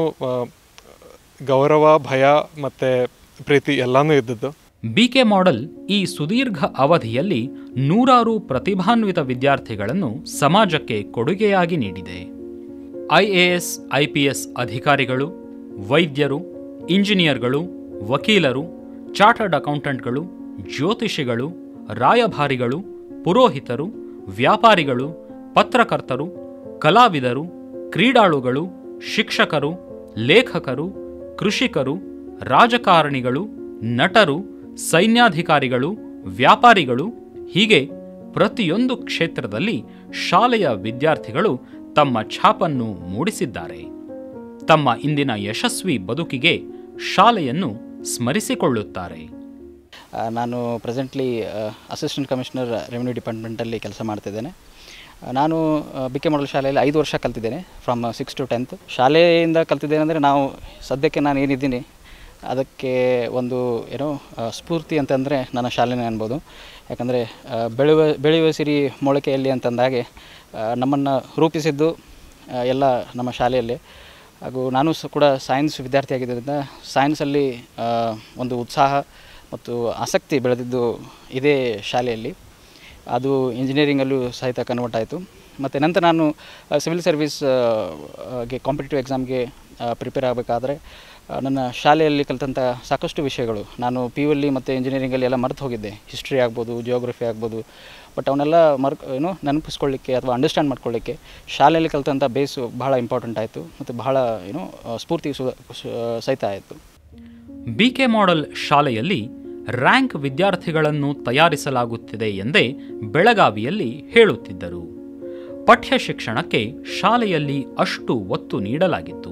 ಗೌರವ, ಭಯ ಮತ್ತು ಪ್ರೀತಿ ಎಲ್ಲನೂ ಇದ್ದದ್ದು. BK ಮಾಡೆಲ್ ಈ ಸುದೀರ್ಘ ಅವಧಿಯಲ್ಲಿ ನೂರಾರು ಪ್ರತಿಭಾನ್ವಿತ ವಿದ್ಯಾರ್ಥಿಗಳನ್ನು ಸಮಾಜಕ್ಕೆ ಕೊಡುಗೆಯಾಗಿ ನೀಡಿದೆ. IAS IPS ಅಧಿಕಾರಿಗಳು, ವೈದ್ಯರು, ಇಂಜಿನಿಯರ್ಗಳು, ವಕೀಲರು, ಚಾರ್ಟರ್ಡ್ ಅಕೌಂಟೆಂಟ್ಗಳು, ಜ್ಯೋತಿಷಿಗಳು, ರಾಯಭಾರಿಗಳು, ಪುರೋಹಿತರು, ವ್ಯಾಪಾರಿಗಳು, ಪತ್ರಕರ್ತರು, ಕಲಾವಿದರು, ಕ್ರೀಡಾಳುಗಳು, ಶಿಕ್ಷಕರು, ಲೇಖಕರು, ಕೃಷಿಕರು, ರಾಜಕಾರಣಿಗಳು, ನಟರು, ಸೈನ್ಯಾಧಿಕಾರಿಗಳು, ವ್ಯಾಪಾರಿಗಳು ಹೀಗೆ ಪ್ರತಿಯೊಂದು ಕ್ಷೇತ್ರದಲ್ಲಿ ಶಾಲೆಯ ವಿದ್ಯಾರ್ಥಿಗಳು ತಮ್ಮ ಛಾಪನ್ನು ಮೂಡಿಸಿದ್ದಾರೆ. ತಮ್ಮ ಇಂದಿನ ಯಶಸ್ವಿ ಬದುಕಿಗೆ ಶಾಲೆಯನ್ನು ಸ್ಮರಿಸಿಕೊಳ್ಳುತ್ತಾರೆ. ನಾನು ಪ್ರೆಸೆಂಟ್ಲಿ ಅಸಿಸ್ಟೆಂಟ್ ಕಮಿಷನರ್ ರೆವಿನ್ಯೂ ಡಿಪಾರ್ಟ್ಮೆಂಟಲ್ಲಿ ಕೆಲಸ ಮಾಡ್ತಿದ್ದೇನೆ. ನಾನು ಬಿ ಕೆ ಮಾಡಲ್ ಶಾಲೆಯಲ್ಲಿ 5 ವರ್ಷ ಕಲ್ತಿದ್ದೇನೆ, ಫ್ರಮ್ 6 to 10th. ಶಾಲೆಯಿಂದ ಕಲ್ತಿದ್ದೇನೆ ಅಂದರೆ ನಾವು ಸದ್ಯಕ್ಕೆ ನಾನು ಏನಿದ್ದೀನಿ ಅದಕ್ಕೆ ಒಂದು ಏನೋ ಸ್ಫೂರ್ತಿ ಅಂತಂದರೆ ನನ್ನ ಶಾಲೆನೇ ಅನ್ಬೋದು. ಯಾಕಂದರೆ ಬೆಳೆಯುವ ಸಿರಿ ಮೊಳಕೆಯಲ್ಲಿ ಅಂತಂದಾಗೆ ನಮ್ಮನ್ನು ರೂಪಿಸಿದ್ದು ಎಲ್ಲ ನಮ್ಮ ಶಾಲೆಯಲ್ಲೇ. ಹಾಗೂ ನಾನು ಕೂಡ ಸೈನ್ಸ್ ವಿದ್ಯಾರ್ಥಿಯಾಗಿದ್ದರಿಂದ ಸೈನ್ಸಲ್ಲಿ ಒಂದು ಉತ್ಸಾಹ ಮತ್ತು ಆಸಕ್ತಿ ಬೆಳೆದಿದ್ದು ಇದೇ ಶಾಲೆಯಲ್ಲಿ. ಅದು ಇಂಜಿನಿಯರಿಂಗಲ್ಲೂ ಸಹಿತ ಕನ್ವರ್ಟ್ ಆಯಿತು. ಮತ್ತು ನಂತರ ನಾನು ಸಿವಿಲ್ ಸರ್ವಿಸ್ಗೆ ಕಾಂಪಿಟೇಟಿವ್ ಎಕ್ಸಾಮ್ಗೆ ಪ್ರಿಪೇರ್ ಆಗಬೇಕಾದ್ರೆ ನನ್ನ ಶಾಲೆಯಲ್ಲಿ ಕಲಿತಂಥ ಸಾಕಷ್ಟು ವಿಷಯಗಳು ನಾನು PU ಅಲ್ಲಿ ಮತ್ತು ಇಂಜಿನಿಯರಿಂಗಲ್ಲಿ ಎಲ್ಲ ಮರೆತು ಹೋಗಿದ್ದೆ. ಹಿಸ್ಟ್ರಿ ಆಗ್ಬೋದು, ಜಿಯೋಗ್ರಫಿ ಆಗ್ಬೋದು, ಬಟ್ ಅವನ್ನೆಲ್ಲ ನೆನಪಿಸ್ಕೊಳ್ಳಿಕ್ಕೆ ಅಥವಾ ಅಂಡರ್ಸ್ಟ್ಯಾಂಡ್ ಮಾಡ್ಕೊಳ್ಳಿಕ್ಕೆ ಶಾಲೆಯಲ್ಲಿ ಕಲಿತಂಥ ಬೇಸು ಬಹಳ ಇಂಪಾರ್ಟೆಂಟ್ ಆಯಿತು ಮತ್ತು ಬಹಳ ಸ್ಫೂರ್ತಿ ಸಹಿತ ಆಯಿತು. BK ಮಾಡೆಲ್ ಶಾಲೆಯಲ್ಲಿ ರ್ಯಾಂಕ್ ವಿದ್ಯಾರ್ಥಿಗಳನ್ನು ತಯಾರಿಸಲಾಗುತ್ತಿದೆ ಎಂದೇ ಬೆಳಗಾವಿಯಲ್ಲಿ ಹೇಳುತ್ತಿದ್ದರು. ಪಠ್ಯ ಶಿಕ್ಷಣಕ್ಕೆ ಶಾಲೆಯಲ್ಲಿ ಅಷ್ಟು ಒತ್ತು ನೀಡಲಾಗಿತ್ತು.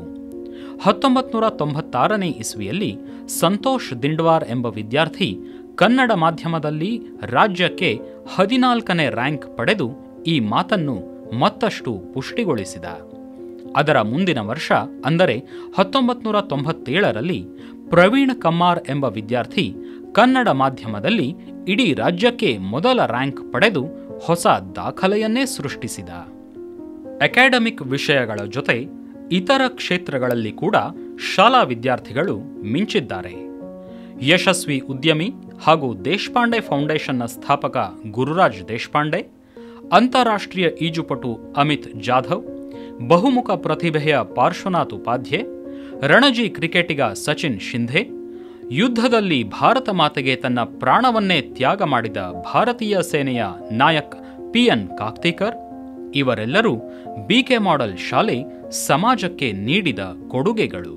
1996ನೇ ಇಸ್ವಿಯಲ್ಲಿ ಸಂತೋಷ್ ದಿಂಡ್ವಾರ್ ಎಂಬ ವಿದ್ಯಾರ್ಥಿ ಕನ್ನಡ ಮಾಧ್ಯಮದಲ್ಲಿ ರಾಜ್ಯಕ್ಕೆ 14ನೇ ರ್ಯಾಂಕ್ ಪಡೆದು ಈ ಮಾತನ್ನು ಮತ್ತಷ್ಟು ಪುಷ್ಟಿಗೊಳಿಸಿದ. ಅದರ ಮುಂದಿನ ವರ್ಷ ಅಂದರೆ 1997ರಲ್ಲಿ ಪ್ರವೀಣ್ ಕಮ್ಮಾರ್ ಎಂಬ ವಿದ್ಯಾರ್ಥಿ ಕನ್ನಡ ಮಾಧ್ಯಮದಲ್ಲಿ ಇಡೀ ರಾಜ್ಯಕ್ಕೆ ಮೊದಲ ರ್ಯಾಂಕ್ ಪಡೆದು ಹೊಸ ದಾಖಲೆಯನ್ನೇ ಸೃಷ್ಟಿಸಿದ. ಅಕಾಡೆಮಿಕ್ ವಿಷಯಗಳ ಜೊತೆ ಇತರ ಕ್ಷೇತ್ರಗಳಲ್ಲಿ ಕೂಡ ಶಾಲಾ ವಿದ್ಯಾರ್ಥಿಗಳು ಮಿಂಚಿದ್ದಾರೆ. ಯಶಸ್ವಿ ಉದ್ಯಮಿ ಹಾಗೂ ದೇಶಪಾಂಡೆ ಫೌಂಡೇಶನ್ನ ಸ್ಥಾಪಕ ಗುರುರಾಜ್ ದೇಶಪಾಂಡೆ, ಅಂತಾರಾಷ್ಟ್ರೀಯ ಈಜುಪಟು ಅಮಿತ್ ಜಾಧವ್, ಬಹುಮುಖ ಪ್ರತಿಭೆಯ ಪಾರ್ಶ್ವನಾಥ್ ಉಪಾಧ್ಯೆ, ರಣಜಿ ಕ್ರಿಕೆಟಿಗ ಸಚಿನ್ ಶಿಂಧೆ, ಯುದ್ಧದಲ್ಲಿ ಭಾರತ ಮಾತೆಗೆ ತನ್ನ ಪ್ರಾಣವನ್ನೇ ತ್ಯಾಗ ಮಾಡಿದ ಭಾರತೀಯ ಸೇನೆಯ ನಾಯಕ್ PN ಕಾಕ್ತಿಕರ್ ಇವರೆಲ್ಲರೂ BK ಮಾಡೆಲ್ ಶಾಲೆ ಸಮಾಜಕ್ಕೆ ನೀಡಿದ ಕೊಡುಗೆಗಳು.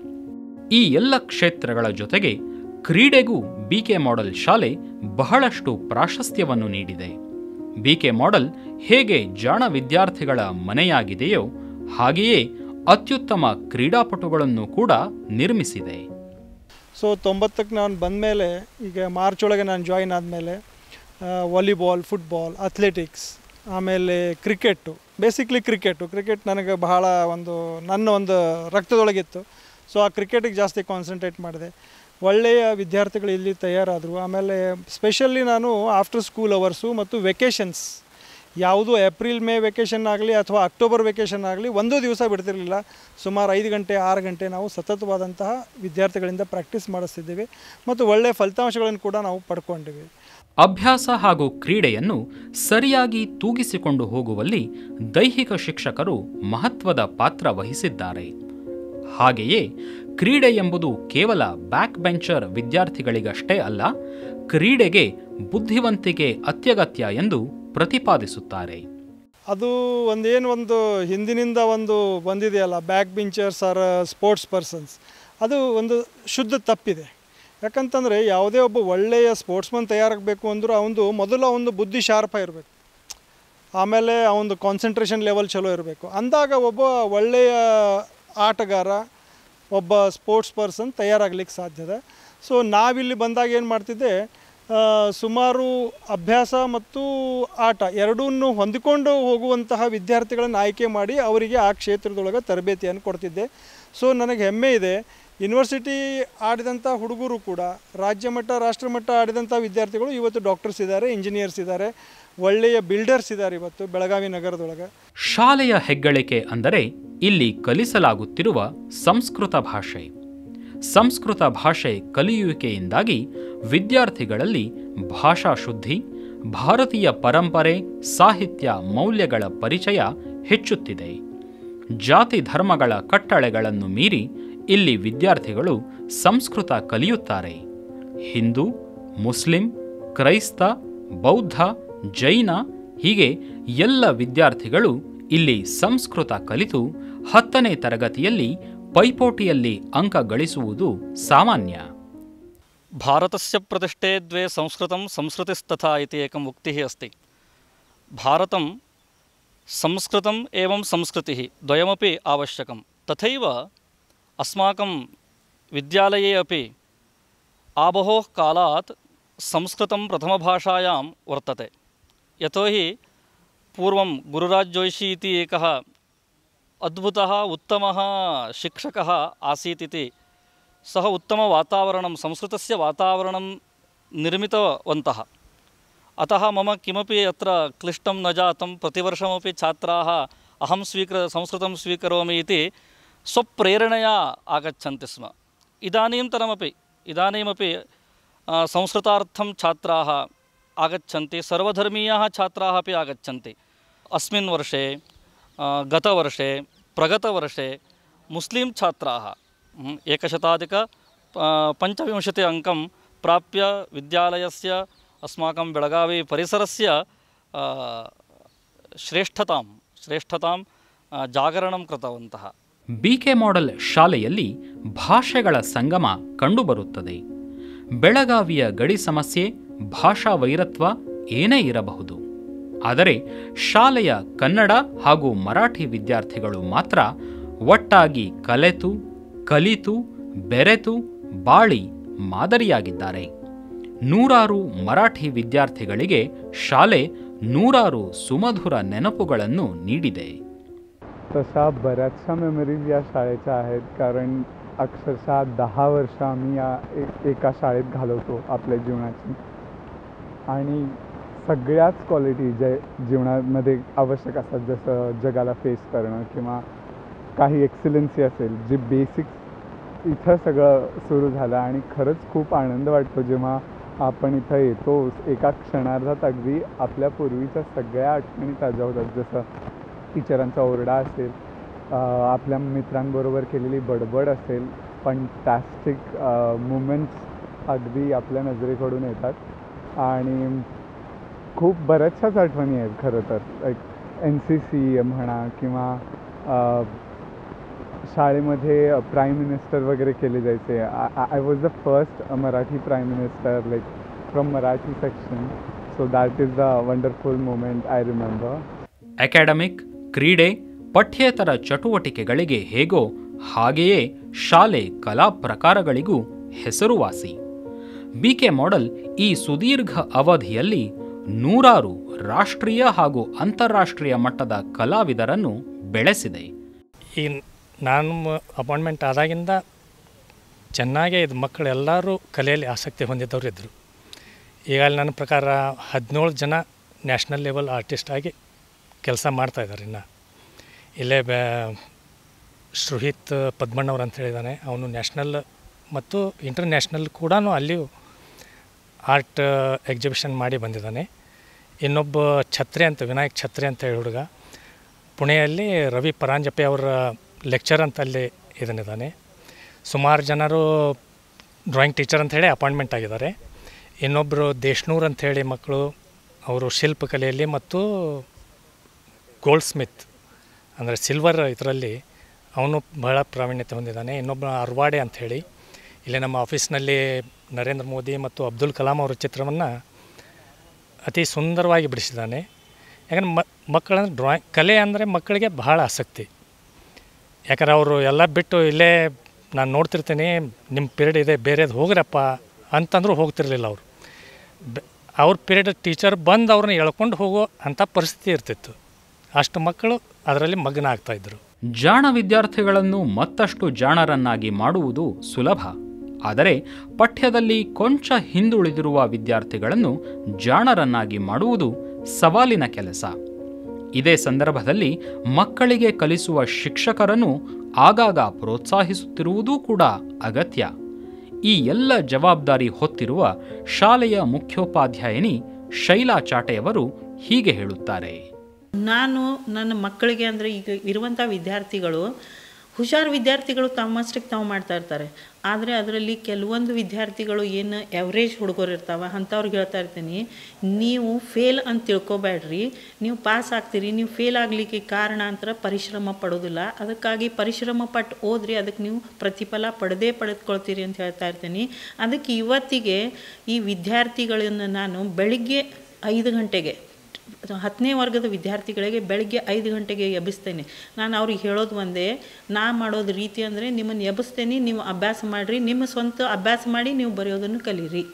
ಈ ಎಲ್ಲ ಕ್ಷೇತ್ರಗಳ ಜೊತೆಗೆ ಕ್ರೀಡೆಗೂ BK ಮಾಡೆಲ್ ಶಾಲೆ ಬಹಳಷ್ಟು ಪ್ರಾಶಸ್ತ್ಯವನ್ನು ನೀಡಿದೆ. BK ಮಾಡೆಲ್ ಹೇಗೆ ಜಾಣ ವಿದ್ಯಾರ್ಥಿಗಳ ಮನೆಯಾಗಿದೆಯೋ ಹಾಗೆಯೇ ಅತ್ಯುತ್ತಮ ಕ್ರೀಡಾಪಟುಗಳನ್ನು ಕೂಡ ನಿರ್ಮಿಸಿದೆ. ಸೊ 90ಕ್ಕೆ ನಾನು ಬಂದಮೇಲೆ, ಈಗ ಮಾರ್ಚ್ ಒಳಗೆ ನಾನು ಜಾಯಿನ್ ಆದಮೇಲೆ ವಾಲಿಬಾಲ್, ಫುಟ್ಬಾಲ್, ಅಥ್ಲೆಟಿಕ್ಸ್, ಆಮೇಲೆ ಕ್ರಿಕೆಟು, ಬೇಸಿಕ್ಲಿ ಕ್ರಿಕೆಟ್ ನನಗೆ ಬಹಳ ನನ್ನ ಒಂದು ರಕ್ತದೊಳಗಿತ್ತು. ಸೊ ಆ ಕ್ರಿಕೆಟಿಗೆ ಜಾಸ್ತಿ ಕಾನ್ಸಂಟ್ರೇಟ್ ಮಾಡಿದೆ. ಒಳ್ಳೆಯ ವಿದ್ಯಾರ್ಥಿಗಳು ಇಲ್ಲಿ ತಯಾರಾದರು. ಆಮೇಲೆ ಸ್ಪೆಷಲಿ ನಾನು ಆಫ್ಟರ್ ಸ್ಕೂಲ್ ಅವರ್ಸು ಮತ್ತು ವೆಕೇಷನ್ಸ್, ಯಾವುದು ಏಪ್ರಿಲ್ ಮೇ ವೆಕೇಷನ್ ಆಗಲಿ ಅಥವಾ ಅಕ್ಟೋಬರ್ ವೆಕೇಷನ್ ಆಗಲಿ ಒಂದು ದಿವಸ ಬಿಡ್ತಿರಲಿಲ್ಲ. ಸುಮಾರು 5 ಗಂಟೆ 6 ಗಂಟೆ ನಾವು ಸತತವಾದಂತಹ ವಿದ್ಯಾರ್ಥಿಗಳಿಂದ ಪ್ರಾಕ್ಟೀಸ್ ಮಾಡಿಸ್ತಿದ್ದೀವಿ ಮತ್ತು ಒಳ್ಳೆಯ ಫಲಿತಾಂಶಗಳನ್ನು ಕೂಡ ನಾವು ಪಡ್ಕೊಂಡಿವಿ. ಅಭ್ಯಾಸ ಹಾಗೂ ಕ್ರೀಡೆಯನ್ನು ಸರಿಯಾಗಿ ತೂಗಿಸಿಕೊಂಡು ಹೋಗುವಲ್ಲಿ ದೈಹಿಕ ಶಿಕ್ಷಕರು ಮಹತ್ವದ ಪಾತ್ರ ವಹಿಸಿದ್ದಾರೆ. ಹಾಗೆಯೇ ಕ್ರೀಡೆ ಎಂಬುದು ಕೇವಲ ಬ್ಯಾಕ್ ಬೆಂಚರ್ ವಿದ್ಯಾರ್ಥಿಗಳಿಗಷ್ಟೇ ಅಲ್ಲ, ಕ್ರೀಡೆಗೆ ಬುದ್ಧಿವಂತಿಕೆ ಅತ್ಯಗತ್ಯ ಎಂದು ಪ್ರತಿಪಾದಿಸುತ್ತಾರೆ. ಅದು ಒಂದು ಹಿಂದಿನಿಂದ ಬಂದಿದೆಯಲ್ಲ, back benchers are sports persons, ಅದು ಒಂದು ಶುದ್ಧ ತಪ್ಪಿದೆ. ಯಾಕಂತಂದರೆ ಯಾವುದೇ ಒಬ್ಬ ಒಳ್ಳೆಯ ಸ್ಪೋರ್ಟ್ಸ್ಮನ್ ತಯಾರಾಗಬೇಕು ಅಂದರೂ ಮೊದಲು ಬುದ್ಧಿ ಶಾರ್ಪ್ ಇರಬೇಕು, ಆಮೇಲೆ ಅವನದು ಕಾನ್ಸಂಟ್ರೇಷನ್ ಲೆವೆಲ್ ಚಲೋ ಇರಬೇಕು. ಅಂದಾಗ ಒಬ್ಬ ಒಳ್ಳೆಯ ಆಟಗಾರ, ಒಬ್ಬ ಸ್ಪೋರ್ಟ್ಸ್ ಪರ್ಸನ್ ತಯಾರಾಗಲಿಕ್ಕೆ ಸಾಧ್ಯದ. ಸೊ ನಾವಿಲ್ಲಿ ಬಂದಾಗ ಏನು ಮಾಡ್ತಿದ್ದೆ, ಸುಮಾರು ಅಭ್ಯಾಸ ಮತ್ತು ಆಟ ಎರಡನ್ನೂ ಹೊಂದಿಕೊಂಡು ಹೋಗುವಂತಹ ವಿದ್ಯಾರ್ಥಿಗಳನ್ನು ಆಯ್ಕೆ ಮಾಡಿ ಅವರಿಗೆ ಆ ಕ್ಷೇತ್ರದೊಳಗೆ ತರಬೇತಿಯನ್ನು ಕೊಡ್ತಿದ್ದೆ. ಸೊ ನನಗೆ ಹೆಮ್ಮೆ ಇದೆ, ಯೂನಿವರ್ಸಿಟಿ ಆಡಿದಂಥ ಹುಡುಗರು ಕೂಡ ರಾಜ್ಯ ಮಟ್ಟ ರಾಷ್ಟ್ರಮಟ್ಟ ಆಡಿದಂಥ ವಿದ್ಯಾರ್ಥಿಗಳು ಇವತ್ತು ಡಾಕ್ಟರ್ಸ್ ಇದ್ದಾರೆ, ಇಂಜಿನಿಯರ್ಸ್ ಇದ್ದಾರೆ, ಒಳ್ಳೆಯ ಬಿಲ್ಡರ್ಸ್ ಇದ್ದಾರೆ ಇವತ್ತು ಬೆಳಗಾವಿ ನಗರದೊಳಗೆ. ಶಾಲೆಯ ಹೆಗ್ಗಳಿಕೆ ಅಂದರೆ ಇಲ್ಲಿ ಕಲಿಸಲಾಗುತ್ತಿರುವ ಸಂಸ್ಕೃತ ಭಾಷೆ. ಸಂಸ್ಕೃತ ಭಾಷೆ ಕಲಿಯುವಿಕೆಯಿಂದಾಗಿ ವಿದ್ಯಾರ್ಥಿಗಳಲ್ಲಿ ಭಾಷಾ ಶುದ್ಧಿ, ಭಾರತೀಯ ಪರಂಪರೆ, ಸಾಹಿತ್ಯ ಮೌಲ್ಯಗಳ ಪರಿಚಯ ಹೆಚ್ಚುತ್ತಿದೆ. ಜಾತಿ ಧರ್ಮಗಳ ಕಟ್ಟಳೆಗಳನ್ನು ಮೀರಿ ಇಲ್ಲಿ ವಿದ್ಯಾರ್ಥಿಗಳು ಸಂಸ್ಕೃತ ಕಲಿಯುತ್ತಾರೆ. ಹಿಂದೂ, ಮುಸ್ಲಿಂ, ಕ್ರೈಸ್ತ, ಬೌದ್ಧ, ಜೈನ ಹೀಗೆ ಎಲ್ಲ ವಿದ್ಯಾರ್ಥಿಗಳು ಇಲ್ಲಿ ಸಂಸ್ಕೃತ ಕಲಿತು 10ನೇ ತರಗತಿಯಲ್ಲಿ ಪೈಪೋಟಿಯಲ್ಲಿ ಅಂಕ ಗಳಿಸುವುದು ಸಾಮಾನ್ಯ. ಭಾರತಸ್ಯ ಪ್ರತಿಷ್ಠೆ ದ್ವೇ ಸಂಸ್ಕೃತಂ ಸಂಸ್ಕೃತಿಸ್ತಥಾ ಇತಿ ಏಕಂ ಉಕ್ತಿಃ ಅಸ್ತಿ. ಭಾರತಂ ಸಂಸ್ಕೃತಂ ಏವಂ ಸಂಸ್ಕೃತಿಃ ದ್ವಯಮಪಿ ಅವಶ್ಯಕಂ. ತಥೈವ अस्माकं विद्यालये अपि आबहोः कालात् संस्कृतं प्रथमभाषायां वर्तते. यतोहि पूर्वं गुरुराज जोशी इति एकः अद्भुतः उत्तमः शिक्षकः आसीत् इति सः उत्तमवातावरणं संस्कृतस्य वातावरणं निर्मितवन्तः। अतः मम किमपि अत्र क्लिष्टं न जातं। प्रतिवर्षमपि छात्राः अहं संस्कृतं स्वीकरोमि इति स्वप्रेरणया आगच्छन्ति स्म। इदानीमपि संस्कृतार्थं छात्राः आगच्छन्ति, सर्वधर्मीयाः छात्राः अपि आगच्छन्ति। अस्मिन् वर्षे गतवर्षे प्रगतवर्षे मुस्लिं छात्राः 125 अङ्कं प्राप्य विद्यालयस्य अस्माकं बेळगावी परिसरस्य श्रेष्ठतां जागरणं कृतवन्तः। ಬಿಕೆ ಮಾಡೆಲ್ ಶಾಲೆಯಲ್ಲಿ ಭಾಷೆಗಳ ಸಂಗಮ ಕಂಡುಬರುತ್ತದೆ. ಬೆಳಗಾವಿಯ ಗಡಿ ಸಮಸ್ಯೆ, ಭಾಷಾ ವೈರತ್ವ ಏನೇ ಇರಬಹುದು, ಆದರೆ ಶಾಲೆಯ ಕನ್ನಡ ಹಾಗೂ ಮರಾಠಿ ವಿದ್ಯಾರ್ಥಿಗಳು ಮಾತ್ರ ಒಟ್ಟಾಗಿ ಕಲಿತು ಬೆರೆತು ಬಾಳಿ ಮಾದರಿಯಾಗಿದ್ದಾರೆ. ನೂರಾರು ಮರಾಠಿ ವಿದ್ಯಾರ್ಥಿಗಳಿಗೆ ಶಾಲೆ ನೂರಾರು ಸುಮಧುರ ನೆನಪುಗಳನ್ನು ನೀಡಿದೆ. तशा बऱ्याचशा मेमरीज या शाळेच्या आहेत, कारण अक्षरशः 10 वर्ष आम्ही या एका शाळेत घालवतो आपल्या जीवनाची, आणि सगळ्याच क्वालिटी जे जीवनामध्ये आवश्यक असतात, जसं जगाला फेस करणं किंवा काही एक्सिलन्सी असेल, जे बेसिक्स इथं सगळं सुरू झालं. आणि खरंच खूप आनंद वाटतो जेव्हा आपण इथं येतो. एका क्षणार्धात अगदी आपल्या पूर्वीच्या सगळ्या आठवणी ताज्या होतात. जसं टीचरांचा ओरडा असेल, आपल्या मित्रांबरोबर केलेली बडबड असेल, फंटॅस्टिक मुमेंट्स अगदी आपल्या नजरेकडून येतात. आणि खूप बऱ्याचशाच आठवणी आहेत खरं तर. लाईक NCC म्हणा किंवा शाळेमध्ये प्राईम मिनिस्टर वगैरे केले जायचे. I was the first Marathi prime minister, like from Marathi section. So that is the wonderful moment I remember. Academic, ಕ್ರೀಡೆ, ಪಠ್ಯೇತರ ಚಟುವಟಿಕೆಗಳಿಗೆ ಹೇಗೋ ಹಾಗೆಯೇ ಶಾಲೆ ಕಲಾ ಪ್ರಕಾರಗಳಿಗೂ ಹೆಸರುವಾಸಿ. ಬಿಕೆ ಮಾಡೆಲ್ ಈ ಸುದೀರ್ಘ ಅವಧಿಯಲ್ಲಿ ನೂರಾರು ರಾಷ್ಟ್ರೀಯ ಹಾಗೂ ಅಂತಾರಾಷ್ಟ್ರೀಯ ಮಟ್ಟದ ಕಲಾವಿದರನ್ನು ಬೆಳೆಸಿದೆ. ಈ ನಾನು ಅಪಾಯಿಂಟ್ಮೆಂಟ್ ಆದಾಗಿಂದ ಚೆನ್ನಾಗೇ ಇದು ಮಕ್ಕಳೆಲ್ಲರೂ ಕಲೆಯಲ್ಲಿ ಆಸಕ್ತಿ ಹೊಂದಿದ್ದವರು ಇದ್ದರು. ಈಗ ನನ್ನ ಪ್ರಕಾರ 17 ಜನ ನ್ಯಾಷನಲ್ ಲೆವೆಲ್ ಆರ್ಟಿಸ್ಟ್ ಆಗಿ ಕೆಲಸ ಮಾಡ್ತಾಯಿದ್ದಾರೆ. ಇನ್ನು ಇಲ್ಲೇ ಶ್ರುಹಿತ್ ಪದ್ಮಣ್ಣವ್ರು ಅಂತ ಹೇಳಿದ್ದಾನೆ, ಅವನು ನ್ಯಾಷನಲ್ ಮತ್ತು ಇಂಟರ್ನ್ಯಾಷನಲ್ ಕೂಡ ಅಲ್ಲಿಯೂ ಆರ್ಟ್ ಎಕ್ಸಿಬಿಷನ್ ಮಾಡಿ ಬಂದಿದ್ದಾನೆ. ಇನ್ನೊಬ್ಬ ವಿನಾಯಕ್ ಛತ್ರಿ ಅಂತ ಹೇಳಿ ಹುಡುಗ ಪುಣೆಯಲ್ಲಿ ರವಿ ಪರಾಂಜಪೆ ಅವರ ಲೆಕ್ಚರ್ ಅಂತ ಅಲ್ಲಿ ಇದನ್ನಿದ್ದಾನೆ. ಸುಮಾರು ಜನರು ಡ್ರಾಯಿಂಗ್ ಟೀಚರ್ ಅಂಥೇಳಿ ಅಪಾಯಿಂಟ್ಮೆಂಟ್ ಆಗಿದ್ದಾರೆ. ಇನ್ನೊಬ್ಬರು ದೇಶ್ನೂರ್ ಅಂಥೇಳಿ ಮಕ್ಕಳು, ಅವರು ಶಿಲ್ಪಕಲೆಯಲ್ಲಿ ಮತ್ತು ಗೋಲ್ಡ್ ಸ್ಮಿತ್ ಅಂದರೆ ಸಿಲ್ವರ್ ಇದರಲ್ಲಿ ಅವನು ಬಹಳ ಪ್ರಾವೀಣ್ಯತೆ ಹೊಂದಿದ್ದಾನೆ. ಇನ್ನೊಬ್ಬ ಅರ್ವಾಡೆ ಅಂಥೇಳಿ ಇಲ್ಲಿ ನಮ್ಮ ಆಫೀಸ್ನಲ್ಲಿ ನರೇಂದ್ರ ಮೋದಿ ಮತ್ತು ಅಬ್ದುಲ್ ಕಲಾಂ ಅವರ ಚಿತ್ರವನ್ನು ಅತಿ ಸುಂದರವಾಗಿ ಬಿಡಿಸಿದ್ದಾನೆ. ಯಾಕಂದರೆ ಮಕ್ಕಳಂದ್ರೆ ಕಲೆ ಅಂದರೆ ಮಕ್ಕಳಿಗೆ ಬಹಳ ಆಸಕ್ತಿ. ಯಾಕಂದ್ರೆ ಅವರು ಎಲ್ಲ ಬಿಟ್ಟು ಇಲ್ಲೇ ನಾನು ನೋಡ್ತಿರ್ತೀನಿ, ನಿಮ್ಮ ಪೀರಿಯಡ್ ಇದೆ ಬೇರೆದು ಹೋಗ್ರಪ್ಪ ಅಂತಂದ್ರೂ ಹೋಗ್ತಿರ್ಲಿಲ್ಲ. ಅವ್ರ ಪೀರಿಯಡ್ ಟೀಚರ್ ಬಂದು ಅವ್ರನ್ನ ಎಳ್ಕೊಂಡು ಹೋಗೋ ಅಂಥ ಪರಿಸ್ಥಿತಿ ಇರ್ತಿತ್ತು. ಅಷ್ಟು ಮಕ್ಕಳು ಅದರಲ್ಲಿ ಮಗ್ನ ಆಗ್ತಾಯಿದ್ರು. ಜಾಣ ವಿದ್ಯಾರ್ಥಿಗಳನ್ನು ಮತ್ತಷ್ಟು ಜಾಣರನ್ನಾಗಿ ಮಾಡುವುದು ಸುಲಭ, ಆದರೆ ಪಠ್ಯದಲ್ಲಿ ಕೊಂಚ ಹಿಂದುಳಿದಿರುವ ವಿದ್ಯಾರ್ಥಿಗಳನ್ನು ಜಾಣರನ್ನಾಗಿ ಮಾಡುವುದು ಸವಾಲಿನ ಕೆಲಸ. ಇದೇ ಸಂದರ್ಭದಲ್ಲಿ ಮಕ್ಕಳಿಗೆ ಕಲಿಸುವ ಶಿಕ್ಷಕರನ್ನು ಆಗಾಗ ಪ್ರೋತ್ಸಾಹಿಸುತ್ತಿರುವುದೂ ಕೂಡ ಅಗತ್ಯ. ಈ ಎಲ್ಲ ಜವಾಬ್ದಾರಿ ಹೊತ್ತಿರುವ ಶಾಲೆಯ ಮುಖ್ಯೋಪಾಧ್ಯಾಯಿನಿ ಶೈಲಾ ಚಾಟೆಯವರು ಹೀಗೆ ಹೇಳುತ್ತಾರೆ. ನಾನು ನನ್ನ ಮಕ್ಕಳಿಗೆ ಅಂದರೆ ಈಗ ಇರುವಂಥ ವಿದ್ಯಾರ್ಥಿಗಳು ಹುಷಾರು ವಿದ್ಯಾರ್ಥಿಗಳು ತಮ್ಮಷ್ಟಕ್ಕೆ ತಾವು ಮಾಡ್ತಾ ಇರ್ತಾರೆ. ಆದರೆ ಅದರಲ್ಲಿ ಕೆಲವೊಂದು ವಿದ್ಯಾರ್ಥಿಗಳು ಏನು ಎವ್ರೇಜ್ ಹುಡುಗರು ಇರ್ತಾವೆ ಅಂಥವ್ರಿಗೆ ಹೇಳ್ತಾ ಇರ್ತೀನಿ, ನೀವು ಫೇಲ್ ಅಂತ ತಿಳ್ಕೊಬೇಡ್ರಿ, ನೀವು ಪಾಸ್ ಆಗ್ತೀರಿ. ನೀವು ಫೇಲ್ ಆಗಲಿಕ್ಕೆ ಕಾರಣಾಂತರ ಪರಿಶ್ರಮ ಪಡೋದಿಲ್ಲ. ಅದಕ್ಕಾಗಿ ಪರಿಶ್ರಮ ಪಟ್ಟು ಓದ್ರಿ, ಅದಕ್ಕೆ ನೀವು ಪ್ರತಿಫಲ ಪಡೆದುಕೊಳ್ತೀರಿ ಅಂತ ಹೇಳ್ತಾ ಇರ್ತೀನಿ. ಅದಕ್ಕೆ ಇವತ್ತಿಗೆ ಈ ವಿದ್ಯಾರ್ಥಿಗಳನ್ನು ನಾನು ಬೆಳಿಗ್ಗೆ 5 ಗಂಟೆಗೆ 10ನೇ ವರ್ಗದ ವಿದ್ಯಾರ್ಥಿಗಳಿಗೆ ಬೆಳಗ್ಗೆ 5 ಗಂಟೆಗೆ ಎಬ್ಬಿಸ್ತೇನೆ. ನಾನು ಅವ್ರಿಗೆ ಹೇಳೋದು ಒಂದೇ, ನಾ ಮಾಡೋದು ರೀತಿ ಅಂದರೆ ನಿಮ್ಮನ್ನು ಎಬ್ಬಿಸ್ತೇನೆ, ನೀವು ಅಭ್ಯಾಸ ಮಾಡಿರಿ, ನಿಮ್ಮ ಸ್ವಂತ ಅಭ್ಯಾಸ ಮಾಡಿ ನೀವು ಬರೆಯೋದನ್ನು ಕಲೀರಿ.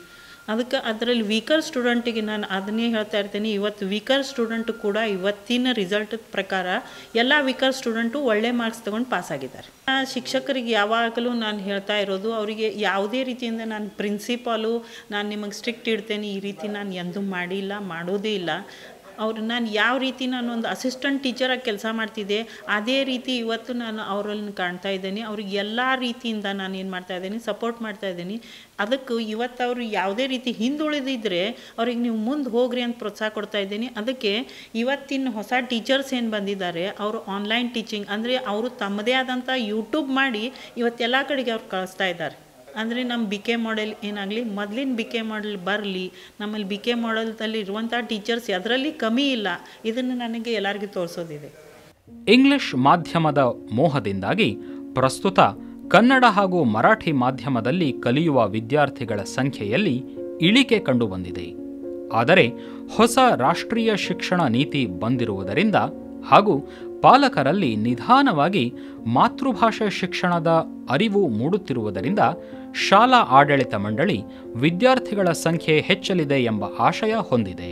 ಅದಕ್ಕೆ ಅದರಲ್ಲಿ ವೀಕರ್ ಸ್ಟೂಡೆಂಟಿಗೆ ನಾನು ಅದನ್ನೇ ಹೇಳ್ತಾ ಇರ್ತೀನಿ. ಇವತ್ತು ವೀಕರ್ ಸ್ಟೂಡೆಂಟ್ ಕೂಡ ಇವತ್ತಿನ ರಿಸಲ್ಟ್ ಪ್ರಕಾರ ಎಲ್ಲ ವೀಕರ್ ಸ್ಟೂಡೆಂಟು ಒಳ್ಳೆ ಮಾರ್ಕ್ಸ್ ತೊಗೊಂಡು ಪಾಸಾಗಿದ್ದಾರೆ. ಶಿಕ್ಷಕರಿಗೆ ಯಾವಾಗಲೂ ನಾನು ಹೇಳ್ತಾ ಇರೋದು, ಅವರಿಗೆ ಯಾವುದೇ ರೀತಿಯಿಂದ ನಾನು ಪ್ರಿನ್ಸಿಪಾಲು ನಾನು ನಿಮಗೆ ಸ್ಟ್ರಿಕ್ಟ್ ಇಡ್ತೇನೆ ಈ ರೀತಿ ನಾನು ಎಂದೂ ಮಾಡಿಲ್ಲ, ಮಾಡೋದೇ ಇಲ್ಲ. ನಾನು ಯಾವ ರೀತಿ ನಾನು ಒಂದು ಅಸಿಸ್ಟೆಂಟ್ ಟೀಚರಾಗಿ ಕೆಲಸ ಮಾಡ್ತಿದ್ದೆ ಅದೇ ರೀತಿ ಇವತ್ತು ನಾನು ಅವರಲ್ಲಿ ಕಾಣ್ತಾ ಇದ್ದೀನಿ. ಅವ್ರಿಗೆ ಎಲ್ಲ ರೀತಿಯಿಂದ ನಾನು ಏನು ಮಾಡ್ತಾ ಇದ್ದೀನಿ, ಸಪೋರ್ಟ್ ಮಾಡ್ತಾ ಇದ್ದೀನಿ. ಅದಕ್ಕೆ ಇವತ್ತು ಅವರು ಯಾವುದೇ ರೀತಿ ಹಿಂದುಳಿದಿದ್ದರೆ ಅವ್ರಿಗೆ ನೀವು ಮುಂದೆ ಹೋಗ್ರಿ ಅಂತ ಪ್ರೋತ್ಸಾಹ ಕೊಡ್ತಾ ಇದ್ದೀನಿ. ಅದಕ್ಕೆ ಇವತ್ತಿನ ಹೊಸ ಟೀಚರ್ಸ್ ಏನು ಬಂದಿದ್ದಾರೆ ಅವರು ಆನ್ಲೈನ್ ಟೀಚಿಂಗ್ ಅಂದರೆ ಅವರು ತಮ್ಮದೇ ಆದಂಥ ಯೂಟ್ಯೂಬ್ ಮಾಡಿ ಇವತ್ತೆಲ್ಲ ಕಡೆಗೆ ಅವ್ರು ಕಳಿಸ್ತಾ ಇದ್ದಾರೆ. ಅಂದರೆ ನಮ್ಮ ಬಿ ಕೆ ಮಾಡೆಲ್ ಏನಾಗಲಿ, ಮೊದಲಿನ ಬಿ ಕೆ ಮಾಡೆಲ್ ಬರಲಿ, ನಮ್ಮಲ್ಲಿ ಬಿ ಕೆ ಮಾಡೆಲ್ದಲ್ಲಿ ಇರುವಂಥ ಟೀಚರ್ಸ್ ಅದರಲ್ಲಿ ಕಮ್ಮಿ ಇಲ್ಲ, ಇದನ್ನು ನನಗೆ ಎಲ್ಲರಿಗೂ ತೋರಿಸೋದಿದೆ. ಇಂಗ್ಲಿಷ್ ಮಾಧ್ಯಮದ ಮೋಹದಿಂದಾಗಿ ಪ್ರಸ್ತುತ ಕನ್ನಡ ಹಾಗೂ ಮರಾಠಿ ಮಾಧ್ಯಮದಲ್ಲಿ ಕಲಿಯುವ ವಿದ್ಯಾರ್ಥಿಗಳ ಸಂಖ್ಯೆಯಲ್ಲಿ ಇಳಿಕೆ ಕಂಡುಬಂದಿದೆ. ಆದರೆ ಹೊಸ ರಾಷ್ಟ್ರೀಯ ಶಿಕ್ಷಣ ನೀತಿ ಬಂದಿರುವುದರಿಂದ ಹಾಗೂ ಪಾಲಕರಲ್ಲಿ ನಿಧಾನವಾಗಿ ಮಾತೃಭಾಷೆ ಶಿಕ್ಷಣದ ಅರಿವು ಮೂಡುತ್ತಿರುವುದರಿಂದ ಶಾಲಾ ಆಡಳಿತ ಮಂಡಳಿ ವಿದ್ಯಾರ್ಥಿಗಳ ಸಂಖ್ಯೆ ಹೆಚ್ಚಲಿದೆ ಎಂಬ ಆಶಯ ಹೊಂದಿದೆ.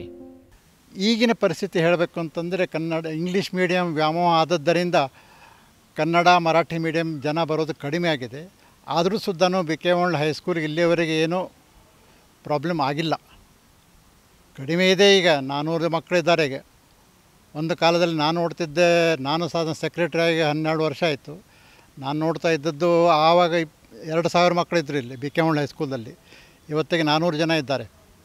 ಈಗಿನ ಪರಿಸ್ಥಿತಿ ಹೇಳಬೇಕು ಅಂತಂದರೆ ಇಂಗ್ಲೀಷ್ ಮೀಡಿಯಂ ವ್ಯಾಮೋಹ ಆದದ್ದರಿಂದ ಕನ್ನಡ ಮರಾಠಿ ಮೀಡಿಯಂ ಜನ ಬರೋದು ಕಡಿಮೆ ಆಗಿದೆ. ಆದರೂ ಸುದ್ದಾನು ಬಿ ಕೆ ಮೋಡಲ್ ಹೈಸ್ಕೂಲ್ಗೆ ಇಲ್ಲಿಯವರೆಗೆ ಏನೂ ಪ್ರಾಬ್ಲಮ್ ಆಗಿಲ್ಲ. ಕಡಿಮೆ ಇದೆ. ಈಗ 400 ಮಕ್ಕಳಿದ್ದಾರೆ. ಈಗ ಒಂದು ಕಾಲದಲ್ಲಿ ನಾನು ನೋಡ್ತಿದ್ದೆ, ನಾನು ಸಹ ಸೆಕ್ರೆಟರಿಯಾಗಿ 12 ವರ್ಷ ಆಯಿತು. ನಾನು ನೋಡ್ತಾ ಇದ್ದದ್ದು ಆವಾಗ 2000 ಮಕ್ಕಳಿದ್ರು ಇಲ್ಲಿ ಬಿ ಕೆ ಮೋಡಲ್ ಹೈಸ್ಕೂಲಲ್ಲಿ. ಇವತ್ತಿಗೆ 400 ಜನ ಇದ್ದಾರೆ.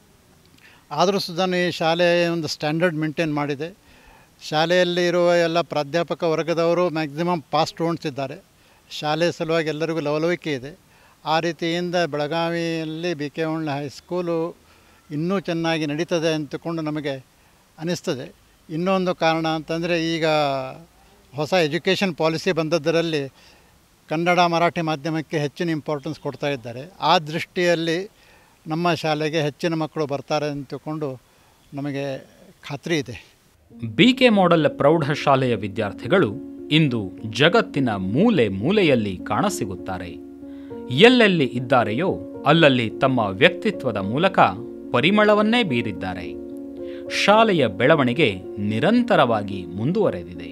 ಆದರೂ ಸುಧಾನು ಈ ಶಾಲೆ ಒಂದು ಸ್ಟ್ಯಾಂಡರ್ಡ್ ಮೇಂಟೈನ್ ಮಾಡಿದೆ. ಶಾಲೆಯಲ್ಲಿ ಇರುವ ಎಲ್ಲ ಪ್ರಾಧ್ಯಾಪಕ ವರ್ಗದವರು ಮ್ಯಾಕ್ಸಿಮಮ್ ಪಾಸ್ ಸ್ಟೂಡೆಂಟ್ಸ್ ಇದ್ದಾರೆ. ಶಾಲೆ ಸಲುವಾಗಿ ಎಲ್ಲರಿಗೂ ಲವಲವಿಕೆ ಇದೆ. ಆ ರೀತಿಯಿಂದ ಬೆಳಗಾವಿಯಲ್ಲಿ ಬಿ ಕೆ ಮೋಡಲ್ ಹೈಸ್ಕೂಲು ಇನ್ನೂ ಚೆನ್ನಾಗಿ ನಡೀತದೆ ಅಂತಕೊಂಡು ನಮಗೆ ಅನ್ನಿಸ್ತದೆ. ಇನ್ನೊಂದು ಕಾರಣ ಅಂತಂದರೆ ಈಗ ಹೊಸ ಎಜುಕೇಷನ್ ಪಾಲಿಸಿ ಬಂದದ್ದರಲ್ಲಿ ಕನ್ನಡ ಮರಾಠಿ ಮಾಧ್ಯಮಕ್ಕೆ ಹೆಚ್ಚಿನ ಇಂಪಾರ್ಟೆನ್ಸ್ ಕೊಡ್ತಾ ಇದ್ದಾರೆ. ಆ ದೃಷ್ಟಿಯಲ್ಲಿ ನಮ್ಮ ಶಾಲೆಗೆ ಹೆಚ್ಚಿನ ಮಕ್ಕಳು ಬರ್ತಾರೆ ಅಂತಕೊಂಡು ನಮಗೆ ಖಾತ್ರಿ ಇದೆ. ಬಿ ಕೆ ಮಾಡೆಲ್ ಪ್ರೌಢಶಾಲೆಯ ವಿದ್ಯಾರ್ಥಿಗಳು ಇಂದು ಜಗತ್ತಿನ ಮೂಲೆ ಮೂಲೆಯಲ್ಲಿ ಕಾಣಸಿಗುತ್ತಾರೆ. ಎಲ್ಲೆಲ್ಲಿ ಇದ್ದಾರೆಯೋ ಅಲ್ಲಲ್ಲಿ ತಮ್ಮ ವ್ಯಕ್ತಿತ್ವದ ಮೂಲಕ ಪರಿಮಳವನ್ನೇ ಬೀರಿದ್ದಾರೆ. ಶಾಲೆಯ ಬೆಳವಣಿಗೆ ನಿರಂತರವಾಗಿ ಮುಂದುವರೆದಿದೆ.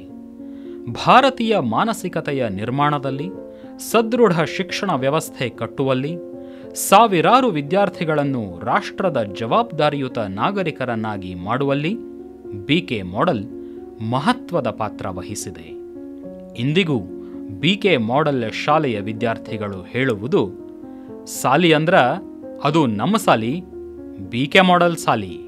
ಭಾರತೀಯ ಮಾನಸಿಕತೆಯ ನಿರ್ಮಾಣದಲ್ಲಿ, ಸದೃಢ ಶಿಕ್ಷಣ ವ್ಯವಸ್ಥೆ ಕಟ್ಟುವಲ್ಲಿ, ಸಾವಿರಾರು ವಿದ್ಯಾರ್ಥಿಗಳನ್ನು ರಾಷ್ಟ್ರದ ಜವಾಬ್ದಾರಿಯುತ ನಾಗರಿಕರನ್ನಾಗಿ ಮಾಡುವಲ್ಲಿ ಬಿ ಕೆ ಮಾಡೆಲ್ ಮಹತ್ವದ ಪಾತ್ರ ವಹಿಸಿದೆ. ಇಂದಿಗೂ ಬಿ ಕೆ ಮಾಡೆಲ್ ಶಾಲೆಯ ವಿದ್ಯಾರ್ಥಿಗಳು ಹೇಳುವುದು, ಸಾಲಿ ಅಂದ್ರ ಅದು ನಮ್ಮ ಸಾಲಿ, ಬಿ ಕೆ ಮಾಡೆಲ್ ಸಾಲಿ.